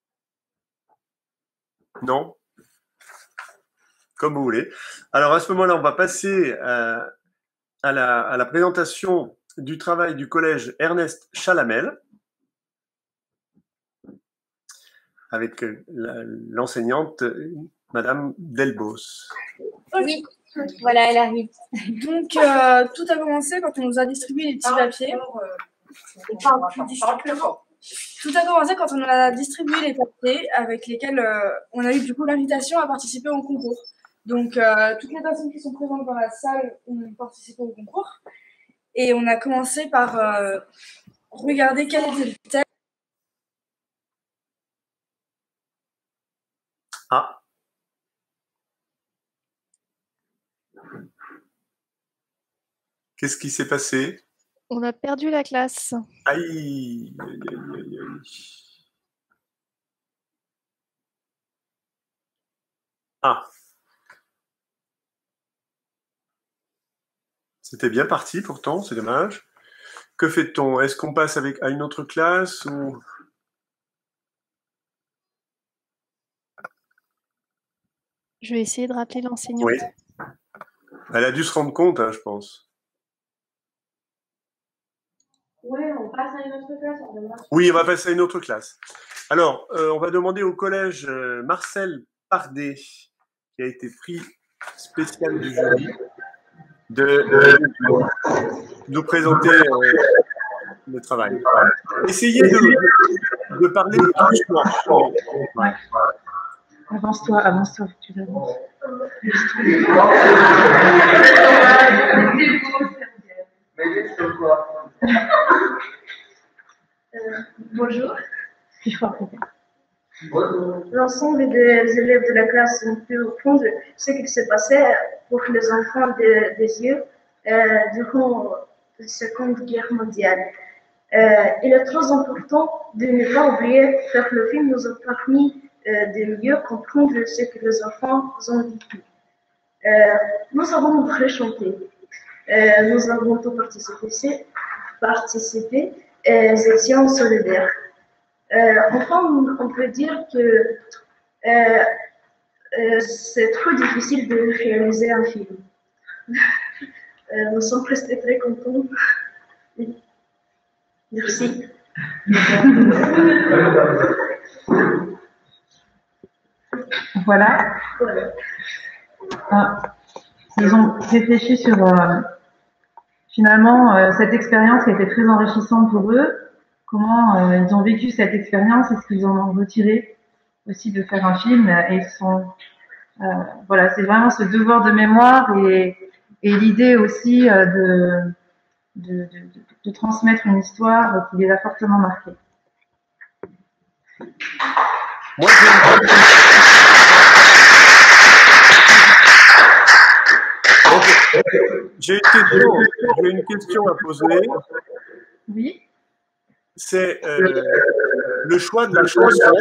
Non? Comme vous voulez. Alors, à ce moment-là, on va passer à, à, la, à la présentation du travail du collège Ernest Chalamel, avec l'enseignante Madame Delbos. Oui, voilà, elle arrive. Donc, euh, tout a commencé quand on nous a distribué les petits papiers. Tout a commencé quand on nous a distribué les papiers avec lesquels euh, on a eu du coup l'invitation à participer au concours. Donc, euh, toutes les personnes qui sont présentes dans la salle ont participé au concours. Et on a commencé par euh, regarder quel était le thème. Ah. Qu'est-ce qui s'est passé? On a perdu la classe. Aïe, aïe, aïe, aïe, aïe. Ah. C'était bien parti pourtant, c'est dommage. Que fait-on? Est-ce qu'on passe avec, à une autre classe ou... Je vais essayer de rappeler l'enseignante. Oui. Elle a dû se rendre compte, hein, je pense. Oui, on passe à une autre classe. Oui, on va passer à une autre classe. Alors, euh, on va demander au collège euh, Marcel Pardet, qui a été prix spécial du jury, de euh, nous présenter euh, le travail. Essayez de, de parler doucement. Ouais. Avance-toi, avance-toi, tu l'avances. Euh, bonjour. L'ensemble des élèves de la classe ont pu comprendre ce qu'il s'est passé pour les enfants de, des yeux euh, durant la Seconde Guerre mondiale. Euh, il est très important de ne pas oublier car le film nous a permis euh, de mieux comprendre ce que les enfants ont vécu. Euh, nous avons très chanté, euh, nous avons tout participé, participé et nous étions solidaires. Euh, enfin, on peut dire que euh, euh, c'est trop difficile de réaliser un film. euh, nous sommes restés très contents. Merci. Voilà. Ah, ils ont réfléchi sur euh, finalement euh, cette expérience qui a été très enrichissante pour eux. Comment euh, ils ont vécu cette expérience et ce qu'ils en ont retiré aussi de faire un film. Et ils sont, euh, voilà, c'est vraiment ce devoir de mémoire et, et l'idée aussi euh, de, de, de, de, de transmettre une histoire qui les a fortement marqués. Moi, j'ai une, une question à poser. Oui. C'est euh, le choix de la chanson,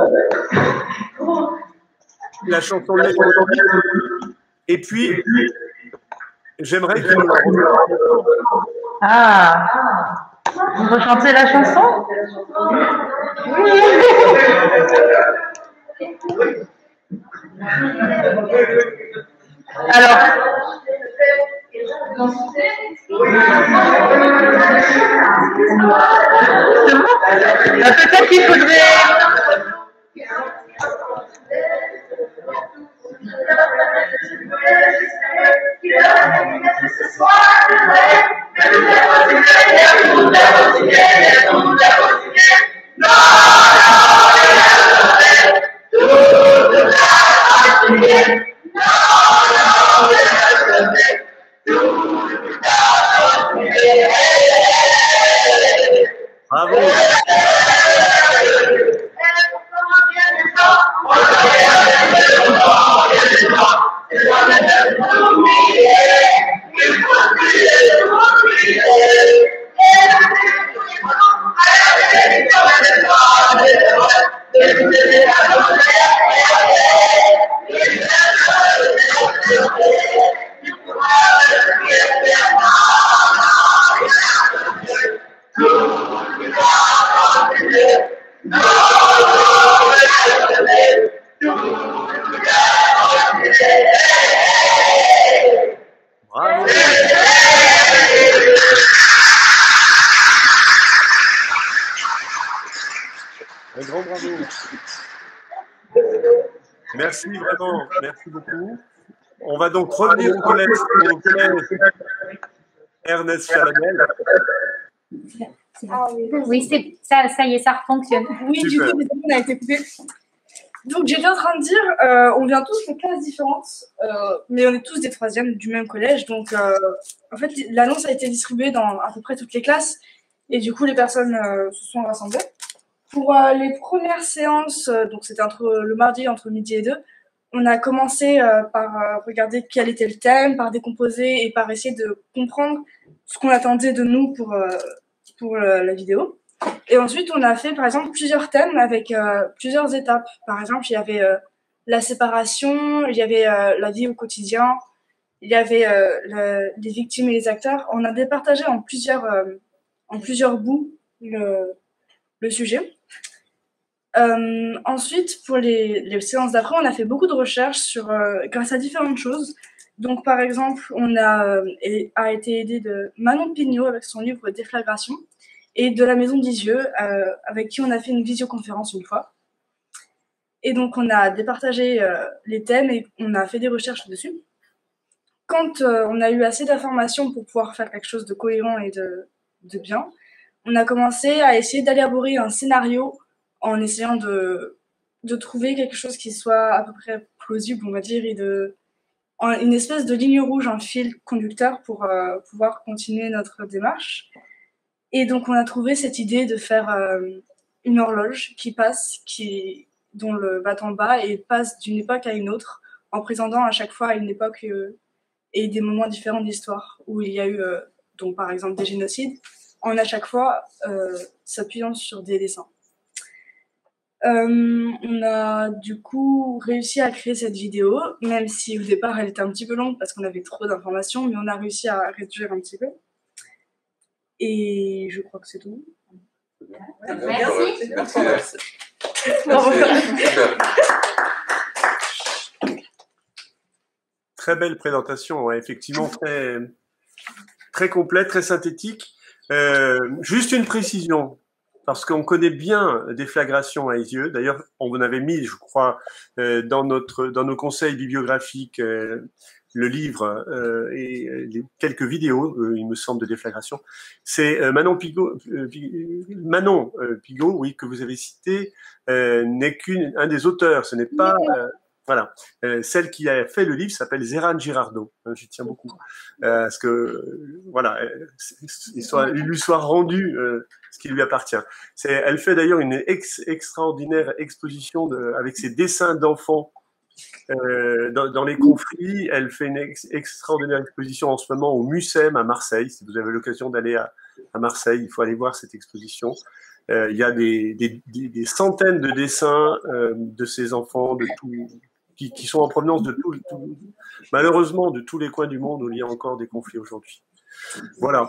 la chanson de l'époque. Et puis, j'aimerais que nous la remettions. Ah, vous rechantez la chanson? Oui. Alors, peut-être qu'il faudrait... Bravo. Merci vraiment, merci beaucoup. On va donc revenir au collège, au collège Ernest Chalamel. Ah, oui, Oui, c'est ça, ça y est, ça fonctionne. Oui, du coup, désolé, on a été coupé. Donc, j'étais en train de dire, euh, on vient tous de classes différentes, euh, mais on est tous des troisièmes du même collège. Donc, euh, en fait, l'annonce a été distribuée dans à peu près toutes les classes, et du coup, les personnes euh, se sont rassemblées. Pour euh, les premières séances, euh, donc c'était entre le mardi entre midi et deux, on a commencé euh, par euh, regarder quel était le thème, par décomposer et par essayer de comprendre ce qu'on attendait de nous pour euh, pour euh, la vidéo. Et ensuite, on a fait par exemple plusieurs thèmes avec euh, plusieurs étapes. Par exemple, il y avait euh, la séparation, il y avait euh, la vie au quotidien, il y avait euh, le, les victimes et les acteurs. On a départagé en plusieurs euh, en plusieurs bouts le le sujet. Euh, ensuite, pour les, les séances d'après, on a fait beaucoup de recherches sur, euh, grâce à différentes choses. Donc, par exemple, on a, euh, et, a été aidé de Manon Pignot avec son livre Déflagration et de la Maison d'Isieux, euh, avec qui on a fait une visioconférence une fois. Et donc, on a départagé euh, les thèmes et on a fait des recherches dessus. Quand euh, on a eu assez d'informations pour pouvoir faire quelque chose de cohérent et de, de bien, on a commencé à essayer d'élaborer un scénario en essayant de, de trouver quelque chose qui soit à peu près plausible, on va dire, et de, une espèce de ligne rouge, un fil conducteur pour euh, pouvoir continuer notre démarche. Et donc, on a trouvé cette idée de faire euh, une horloge qui passe, qui, dont le battant bat et passe d'une époque à une autre, en présentant à chaque fois une époque euh, et des moments différents de l'histoire, où il y a eu, euh, donc, par exemple, des génocides, en à chaque fois euh, s'appuyant sur des dessins. Euh, on a du coup réussi à créer cette vidéo, même si au départ elle était un petit peu longue parce qu'on avait trop d'informations, mais on a réussi à réduire un petit peu. Et je crois que c'est tout. Merci. Merci. Merci. Très belle présentation, ouais, effectivement très, très complète, très synthétique. Euh, juste une précision. Parce qu'on connaît bien Déflagration à Isieux. D'ailleurs, on vous avait mis, je crois, euh, dans notre, dans nos conseils bibliographiques, euh, le livre euh, et les, quelques vidéos, euh, il me semble, de Déflagration. C'est euh, Manon Pigot, euh, Manon euh, Pigot, oui, que vous avez cité, euh, n'est qu'une, un des auteurs. Ce n'est pas, euh, voilà, euh, celle qui a fait le livre s'appelle Zérane Girardot. Hein, j'y tiens beaucoup, euh, parce que, euh, voilà, euh, il, soit, il lui soit rendu. Euh, ce qui lui appartient. C'est, elle fait d'ailleurs une ex, extraordinaire exposition de, avec ses dessins d'enfants euh, dans, dans les conflits. Elle fait une ex, extraordinaire exposition en ce moment au Mucem à Marseille. Si vous avez l'occasion d'aller à, à Marseille, il faut aller voir cette exposition. Euh, il y a des, des, des, des centaines de dessins euh, de ces enfants, de tout, qui, qui sont en provenance de tout, tout, malheureusement, de tous les coins du monde où il y a encore des conflits aujourd'hui. Voilà.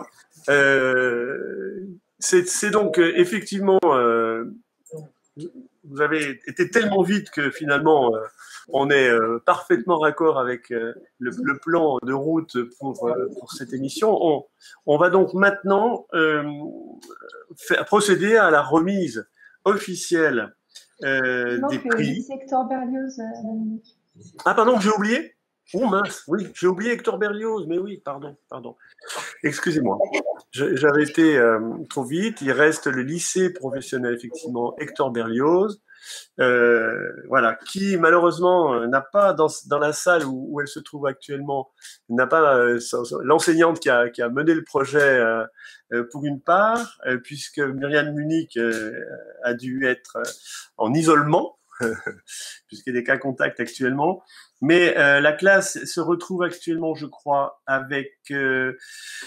Euh, C'est, c'est donc euh, effectivement, euh, vous avez été tellement vite que finalement, euh, on est euh, parfaitement raccord avec euh, le, le plan de route pour, euh, pour cette émission. On, on va donc maintenant euh, faire, procéder à la remise officielle euh, non, des prix. C'est Hector Berlioz, euh, Dominique. Ah pardon, j'ai oublié. Oh mince, oui, j'ai oublié Hector Berlioz, mais oui, pardon, pardon. Excusez-moi, je, j'avais été euh, trop vite. Il reste le lycée professionnel, effectivement, Hector Berlioz, euh, voilà, qui malheureusement n'a pas dans, dans la salle où, où elle se trouve actuellement, n'a pas euh, l'enseignante qui a, qui a mené le projet euh, euh, pour une part, euh, puisque Myriam Munich euh, a dû être euh, en isolement. Puisqu'il n'est qu'à contact actuellement. Mais euh, la classe se retrouve actuellement, je crois, avec euh,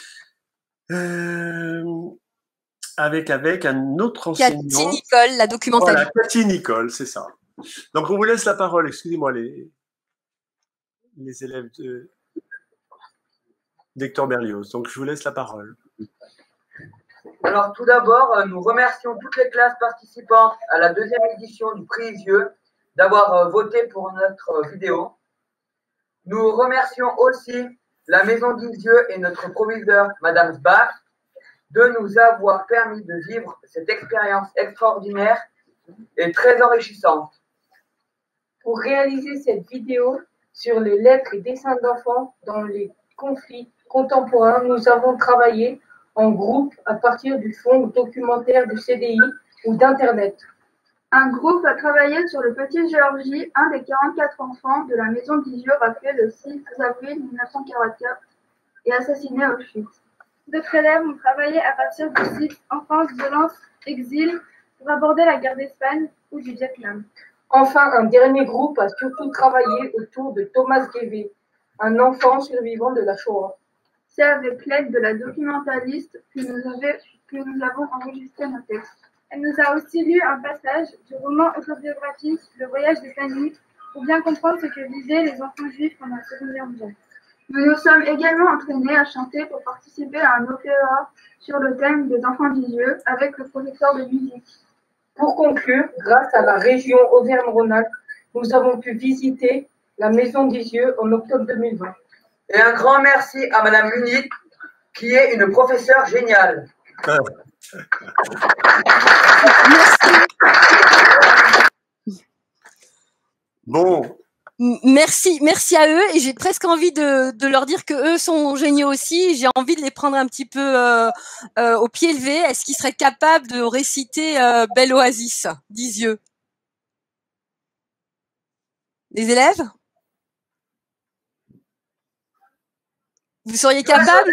euh, avec avec un autre enseignant. Cathy Nicole, la documentaliste. Voilà, Cathy Nicole, c'est ça. Donc on vous laisse la parole. Excusez-moi les les élèves de d'Hector Berlioz. Donc je vous laisse la parole. Alors tout d'abord, nous remercions toutes les classes participantes à la deuxième édition du prix Isieux d'avoir voté pour notre vidéo. Nous remercions aussi la Maison d'Isieux et notre proviseur, Madame Sbach, de nous avoir permis de vivre cette expérience extraordinaire et très enrichissante. Pour réaliser cette vidéo sur les lettres et dessins d'enfants dans les conflits contemporains, nous avons travaillé en groupe à partir du fonds documentaire du C D I ou d'Internet. Un groupe a travaillé sur le petit Géorgie, un des quarante-quatre enfants de la maison d'Izieu rappelé le six avril mille neuf cent quarante-quatre et assassiné à Auschwitz. D'autres élèves ont travaillé à partir du site Enfance, violence, exil pour aborder la guerre d'Espagne ou du Vietnam. Enfin, un dernier groupe a surtout travaillé autour de Thomas Guévé, un enfant survivant de la Shoah. C'est avec l'aide de la documentaliste que nous, avait, que nous avons enregistré nos textes. Elle nous a aussi lu un passage du roman autobiographique Le voyage des familles pour bien comprendre ce que vivaient les enfants juifs pendant la Seconde Guerre mondiale. Nous nous sommes également entraînés à chanter pour participer à un opéra sur le thème des enfants d'Izieu avec le professeur de musique. Pour conclure, grâce à la région Auvergne-Rhône-Alpes, nous avons pu visiter la maison d'Izieu en octobre deux mille vingt. Et un grand merci à Madame Munich, qui est une professeure géniale. Bon. Merci, merci à eux et j'ai presque envie de, de leur dire que eux sont géniaux aussi. J'ai envie de les prendre un petit peu euh, euh, au pied levé. Est-ce qu'ils seraient capables de réciter euh, Belle Oasis d'Izieu? Les élèves? Vous seriez capables?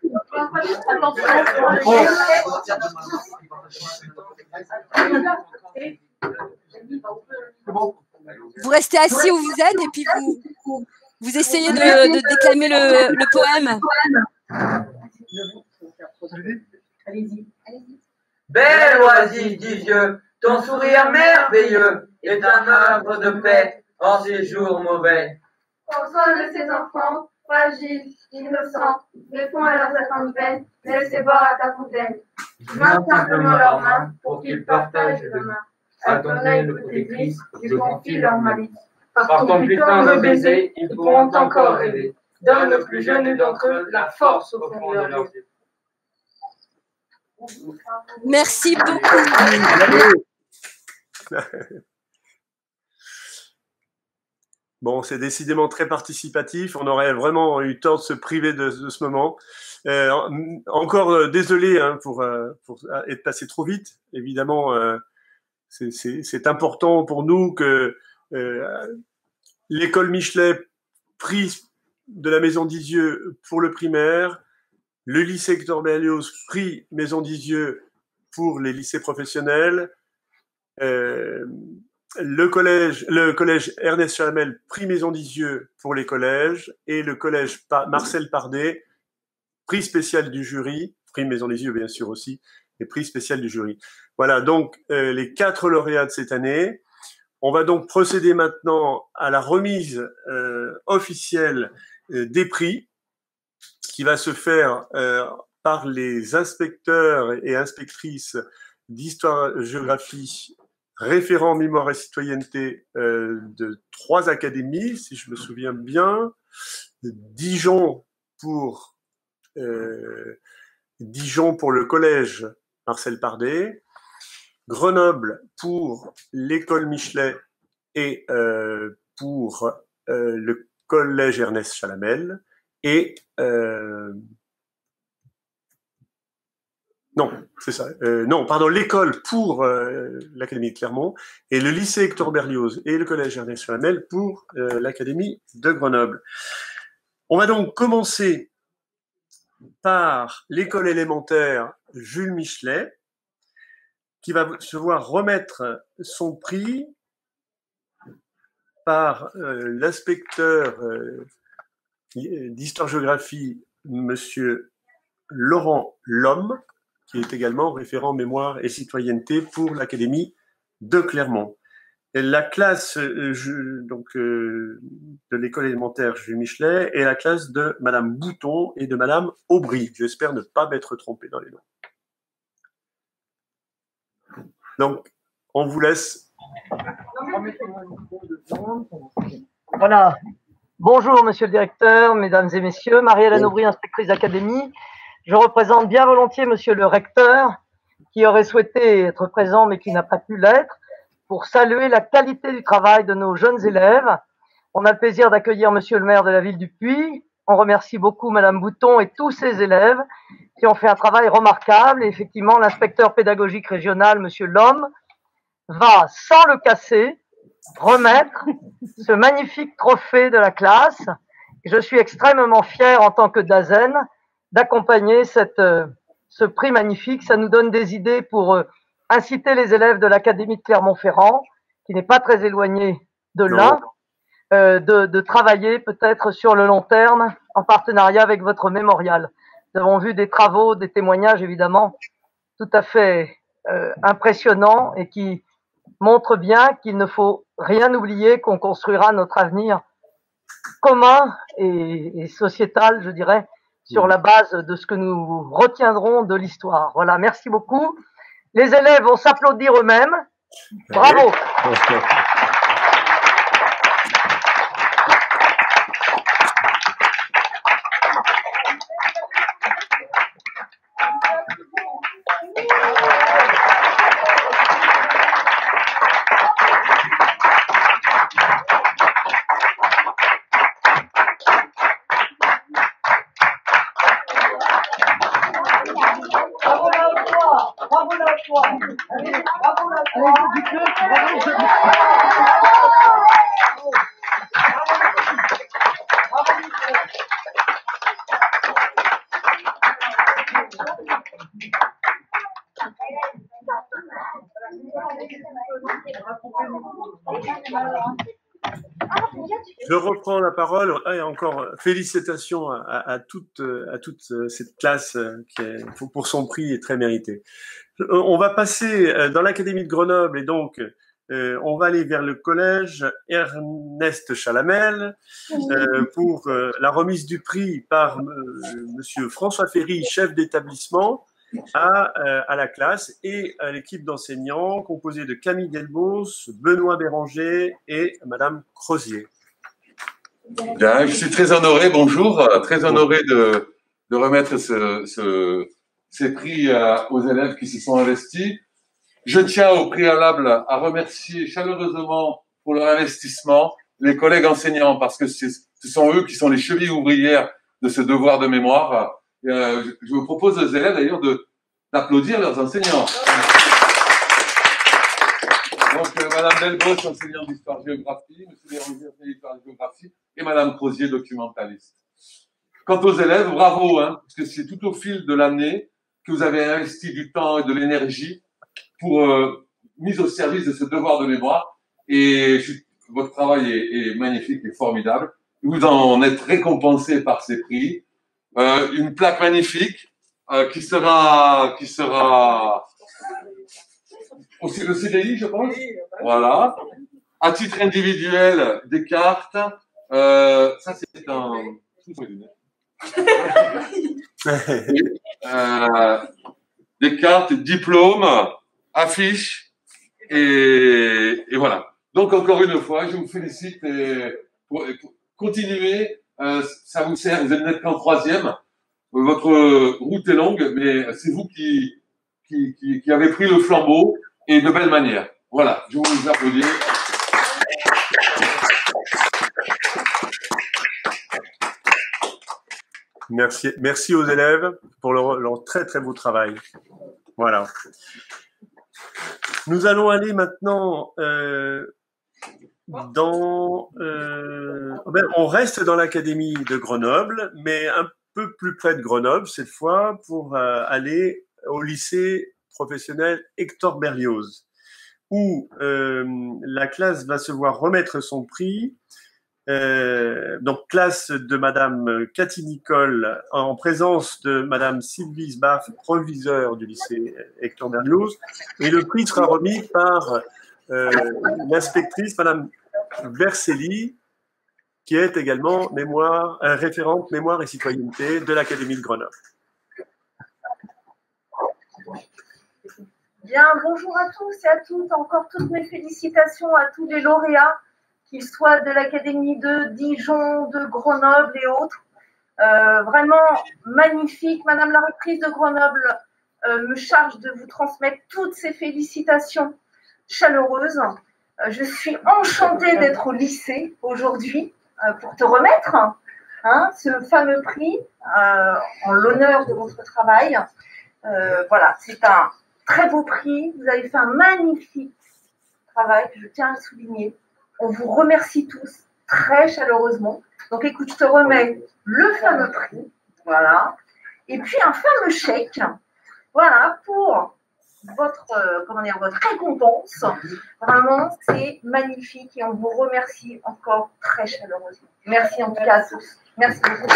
Vous restez assis où vous êtes et puis vous, vous essayez de, de déclamer le, le poème. Allez-y. Belle Oasis d'Izieu, ton sourire merveilleux est un œuvre de paix en ces jours mauvais. Prends soin de ces enfants, fragiles, innocents, réponds à leurs attentes vaines, laisse-les boire à ta fontaine. Mains simplement leurs mains pour qu'ils partagent demain. À ton œil le côté gris, je confie leur malice. Par ton plus tendre baiser, ils pourront encore rêver. Donne aux plus jeunes d'entre eux la force au fond de leurs yeux. Merci beaucoup. Bon, c'est décidément très participatif. On aurait vraiment eu tort de se priver de, de ce moment. Euh, encore euh, désolé hein, pour, euh, pour être passé trop vite. Évidemment, euh, c'est important pour nous que euh, l'école Michelet, prix de la Maison d'Izieu pour le primaire, le lycée Hector Berlioz, prix Maison d'Izieu pour les lycées professionnels, euh, le collège, le collège Ernest Chalamel, prix Maison d'Izieu pour les collèges, et le collège Marcel Pardet, prix spécial du jury, prix Maison d'Izieu bien sûr aussi, et prix spécial du jury. Voilà donc euh, les quatre lauréats de cette année. On va donc procéder maintenant à la remise euh, officielle euh, des prix, qui va se faire euh, par les inspecteurs et inspectrices d'histoire-géographie référents mémoire et citoyenneté euh, de trois académies, si je me souviens bien. Dijon pour euh, Dijon pour le collège Marcel Pardet, Grenoble pour l'école Michelet et euh, pour euh, le collège Ernest Chalamel, et euh, non, c'est ça. Euh, non, pardon, l'école pour euh, l'Académie de Clermont, et le lycée Hector Berlioz et le collège Ernest Chalamel pour euh, l'Académie de Grenoble. On va donc commencer par l'école élémentaire Jules Michelet, qui va se voir remettre son prix par euh, l'inspecteur euh, d'histoire-géographie, monsieur Laurent Lhomme, qui est également référent mémoire et citoyenneté pour l'Académie de Clermont. Et la classe euh, je, donc, euh, de l'école élémentaire Jules Michelet est la classe de madame Bouton et de madame Aubry. J'espère ne pas m'être trompé dans les noms. Donc, on vous laisse. Voilà. Bonjour, monsieur le directeur, mesdames et messieurs. Marie-Hélène Aubry, inspectrice d'académie. Je représente bien volontiers monsieur le recteur, qui aurait souhaité être présent, mais qui n'a pas pu l'être. pour saluer la qualité du travail de nos jeunes élèves. On a le plaisir d'accueillir Monsieur le maire de la ville du Puy. On remercie beaucoup Madame Bouton et tous ses élèves qui ont fait un travail remarquable. Et effectivement, l'inspecteur pédagogique régional, Monsieur Lhomme, va, sans le casser, remettre ce magnifique trophée de la classe. Et je suis extrêmement fier en tant que Dazen d'accompagner cette, euh, ce prix magnifique. Ça nous donne des idées pour euh, inciter les élèves de l'Académie de Clermont-Ferrand, qui n'est pas très éloigné de là, euh, de, de travailler peut-être sur le long terme en partenariat avec votre mémorial. Nous avons vu des travaux, des témoignages évidemment tout à fait euh, impressionnants et qui montrent bien qu'il ne faut rien oublier, qu'on construira notre avenir commun et, et sociétal, je dirais, sur la base de ce que nous retiendrons de l'histoire. Voilà, merci beaucoup. Les élèves vont s'applaudir eux-mêmes. Bravo. Je reprends la parole. Ah, et encore félicitations à, à, à, toute, à toute cette classe qui est, pour son prix est très mérité. On va passer dans l'Académie de Grenoble et donc euh, on va aller vers le collège Ernest Chalamel euh, pour euh, la remise du prix par euh, Monsieur François Ferry, chef d'établissement, à, euh, à la classe et à l'équipe d'enseignants composée de Camille Delbos, Benoît Béranger et Madame Crozier. Bien, je suis très honoré, bonjour, très honoré de, de remettre ce, ce, ces prix à, aux élèves qui se sont investis. Je tiens au préalable à remercier chaleureusement pour leur investissement les collègues enseignants parce que ce sont eux qui sont les chevilles ouvrières de ce devoir de mémoire. Et, euh, je vous propose aux élèves d'ailleurs de d'applaudir leurs enseignants. Donc, euh, Madame Delbos, enseignante d'histoire-géographie, Monsieur Béranger, enseignant d'histoire-géographie, et Madame Crozier, documentaliste. Quant aux élèves, bravo, hein, parce que c'est tout au fil de l'année que vous avez investi du temps et de l'énergie pour euh, mise au service de ce devoir de mémoire. Et je, votre travail est, est magnifique et formidable. Vous en êtes récompensé par ces prix. Euh, une plaque magnifique euh, qui sera qui sera aussi le C D I, je pense. Voilà. À titre individuel, des cartes. Euh, ça, c'est un... euh, des cartes, diplômes, affiches, et, et voilà. Donc, encore une fois, je vous félicite et pour, pour continuer. Euh, ça vous sert, vous n'êtes qu'en troisième. Votre route est longue, mais c'est vous qui, qui, qui, qui avez pris le flambeau et de belle manière. Voilà, je vous applaudis. Merci, merci aux élèves pour leur, leur très très beau travail. Voilà. Nous allons aller maintenant euh, dans. Euh, ben, on reste dans l'académie de Grenoble, mais un peu plus près de Grenoble cette fois pour euh, aller au lycée professionnel Hector Berlioz, où euh, la classe va se voir remettre son prix. Euh, donc classe de Madame Cathy Nicole en présence de Madame Sylvie Sbaff, proviseure du lycée Hector Berlioz, et le prix sera remis par euh, l'inspectrice Madame Vercelli, qui est également mémoire, euh, référente mémoire et citoyenneté de l'Académie de Grenoble. Bien, bonjour à tous et à toutes. Encore toutes mes félicitations à tous les lauréats, qu'ils soient de l'Académie de Dijon, de Grenoble et autres. Euh, vraiment magnifique. Madame la rectrice de Grenoble euh, me charge de vous transmettre toutes ces félicitations chaleureuse. Euh, je suis enchantée d'être au lycée aujourd'hui euh, pour te remettre hein, ce fameux prix euh, en l'honneur de votre travail. Euh, voilà, c'est un très beau prix. Vous avez fait un magnifique travail, je tiens à le souligner. On vous remercie tous très chaleureusement. Donc écoute, je te remets le fameux prix, voilà, et puis un fameux chèque, voilà, pour votre, euh, comment dire, votre récompense. Vraiment, c'est magnifique et on vous remercie encore très chaleureusement. Merci en tout cas à tous. Merci beaucoup.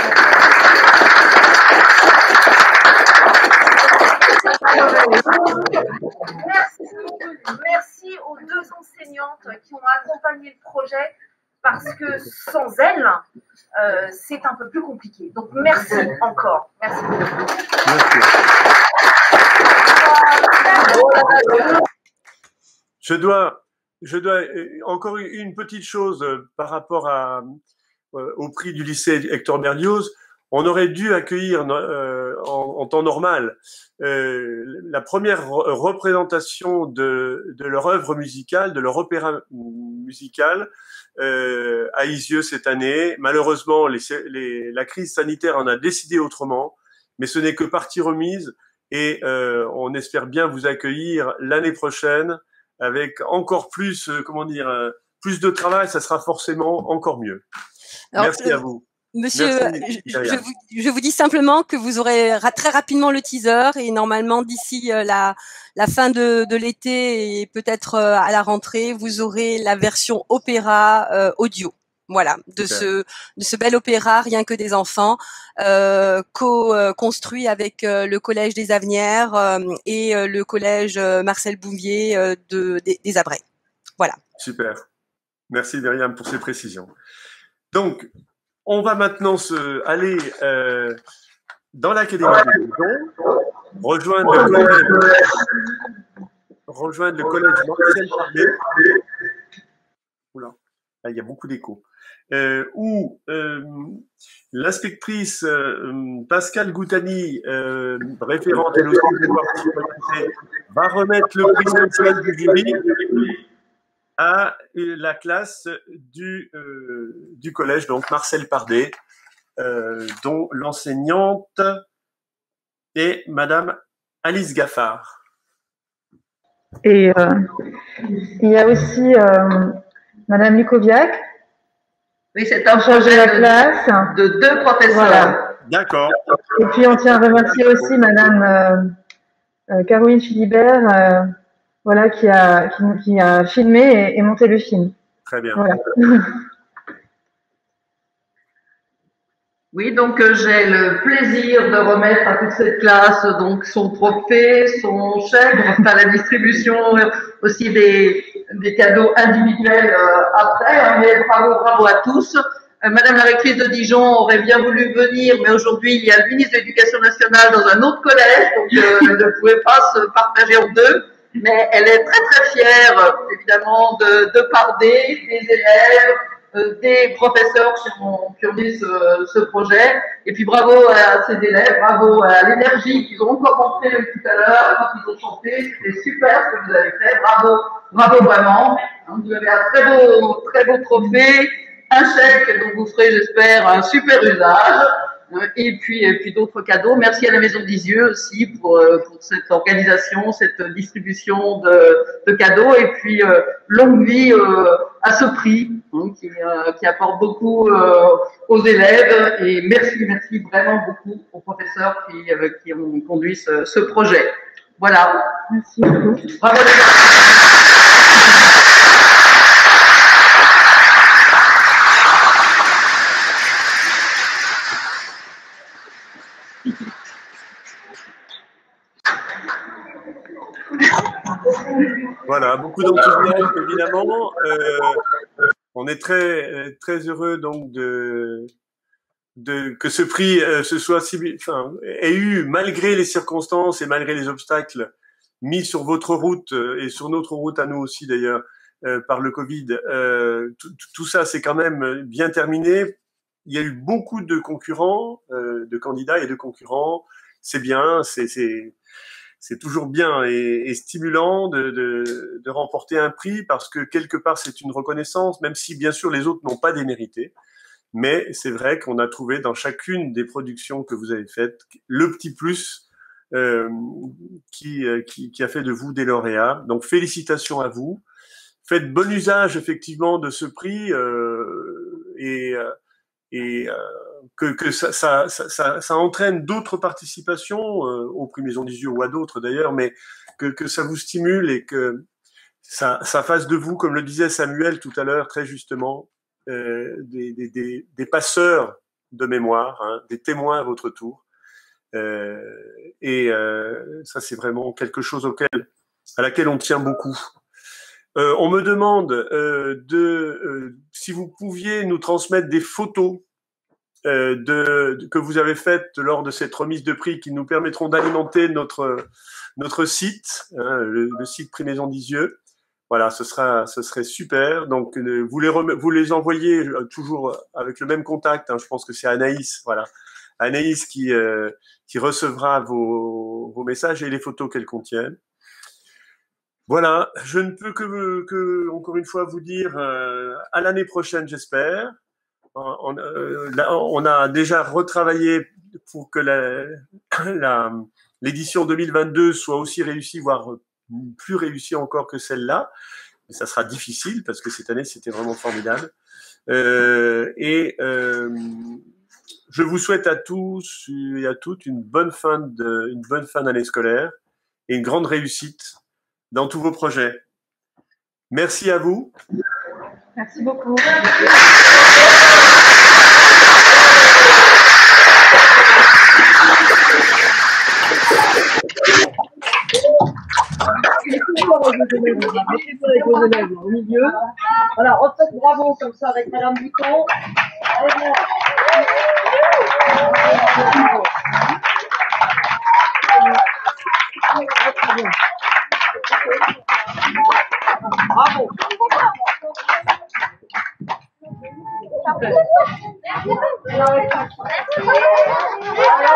Merci, merci aux deux enseignantes qui ont accompagné le projet parce que sans elles, euh, c'est un peu plus compliqué. Donc merci encore. Merci. Je dois, je dois encore une petite chose par rapport à, au prix du lycée Hector Berlioz. On aurait dû accueillir euh, en, en temps normal euh, la première re représentation de, de leur œuvre musicale, de leur opéra musical euh, à Isieux cette année. Malheureusement, les, les, la crise sanitaire en a décidé autrement, mais ce n'est que partie remise et euh, on espère bien vous accueillir l'année prochaine avec encore plus, euh, comment dire, euh, plus de travail. Ça sera forcément encore mieux. Alors, Merci euh... à vous. Monsieur, Merci, je, je, vous, je vous dis simplement que vous aurez ra très rapidement le teaser et normalement d'ici euh, la, la fin de, de l'été et peut-être euh, à la rentrée, vous aurez la version opéra euh, audio. Voilà, de Super. ce de ce bel opéra Rien que des enfants, euh, co-construit avec euh, le collège des Avenières euh, et euh, le collège euh, Marcel Bouvier euh, de des, des Abrais. Voilà. Super. Merci Myriam pour ces précisions. Donc on va maintenant se aller euh, dans l'académie de Dijon, rejoindre le collège, rejoindre le collège Marcel Bouvier. Oula, là, il y a beaucoup d'écho. Euh, où euh, l'inspectrice euh, Pascale Goutani, euh, référente elle aussi de participation, va remettre le prix spécial du jury à la classe du, euh, du collège, donc Marcel Pardet, euh, dont l'enseignante est Madame Alice Gaffard. Et euh, il y a aussi euh, Madame Lukoviak. Oui, c'est un projet la de, classe. de deux professeurs. Voilà. D'accord. Et puis on tient à remercier aussi Madame euh, euh, Caroline Philibert, euh, voilà, qui a, qui, qui a filmé et, et monté le film. Très bien. Voilà. Oui, donc euh, j'ai le plaisir de remettre à toute cette classe donc son trophée, son chèque, on fera la distribution aussi des, des cadeaux individuels euh, après. Hein, mais bravo, bravo à tous. Euh, Madame la rectrice de Dijon aurait bien voulu venir, mais aujourd'hui il y a le ministre de l'Éducation nationale dans un autre collège, donc euh, elle ne pouvait pas se partager en deux. Mais elle est très très fière, évidemment, de, de Pardet, des élèves, euh, des professeurs qui ont, qui ont mis ce, ce projet. Et puis bravo à ces élèves, bravo à l'énergie qu'ils ont encore montré tout à l'heure quand ils ont chanté. C'était super ce que vous avez fait. Bravo, bravo vraiment. Vous avez un très beau, très beau trophée, un chèque dont vous ferez, j'espère, un super usage. Et puis, et puis d'autres cadeaux. Merci à la Maison d'Isieux aussi pour, pour cette organisation, cette distribution de, de cadeaux. Et puis, euh, longue vie euh, à ce prix hein, qui, euh, qui apporte beaucoup euh, aux élèves. Et merci, merci vraiment beaucoup aux professeurs qui, euh, qui ont conduit ce, ce projet. Voilà. Merci beaucoup. Bravo. Voilà, beaucoup d'enthousiasme évidemment. Euh, on est très très heureux donc de de que ce prix euh, se soit si, enfin, ait eu malgré les circonstances et malgré les obstacles mis sur votre route euh, et sur notre route à nous aussi d'ailleurs euh, par le Covid. Euh, tout, tout ça c'est quand même bien terminé. Il y a eu beaucoup de concurrents, euh, de candidats et de concurrents. C'est bien, c'est c'est c'est toujours bien et, et stimulant de, de, de remporter un prix parce que quelque part c'est une reconnaissance, même si bien sûr les autres n'ont pas démérité. Mais c'est vrai qu'on a trouvé dans chacune des productions que vous avez faites le petit plus euh, qui, qui, qui a fait de vous des lauréats. Donc félicitations à vous. Faites bon usage effectivement de ce prix euh, et, et euh, que, que ça, ça, ça, ça entraîne d'autres participations euh, au prix Maison dix Yeux ou à d'autres d'ailleurs, mais que, que ça vous stimule et que ça, ça fasse de vous, comme le disait Samuel tout à l'heure très justement, Euh, des, des, des passeurs de mémoire, hein, des témoins à votre tour. Euh, et euh, ça, c'est vraiment quelque chose auquel, à laquelle on tient beaucoup. Euh, on me demande euh, de euh, si vous pouviez nous transmettre des photos euh, de, de, que vous avez faites lors de cette remise de prix qui nous permettront d'alimenter notre, notre site, hein, le, le site Prix Maison dix Yeux. Voilà, ce sera, ce serait super. Donc, euh, vous les rem- vous les envoyez euh, toujours avec le même contact. Hein, je pense que c'est Anaïs, voilà, Anaïs qui euh, qui recevra vos vos messages et les photos qu'elles contiennent. Voilà, je ne peux que que encore une fois vous dire euh, à l'année prochaine, j'espère. On, euh, là, on a déjà retravaillé pour que la la l'édition deux mille vingt-deux soit aussi réussie, voire plus réussie encore que celle-là. Mais ça sera difficile parce que cette année, c'était vraiment formidable. Euh, et euh, je vous souhaite à tous et à toutes une bonne fin de, une bonne fin d'année scolaire et une grande réussite dans tous vos projets. Merci à vous. Merci beaucoup. Avec vos élèves au milieu. Voilà, refaites bravo comme ça avec Madame Bouton. Allez, bien. Bravo. Super.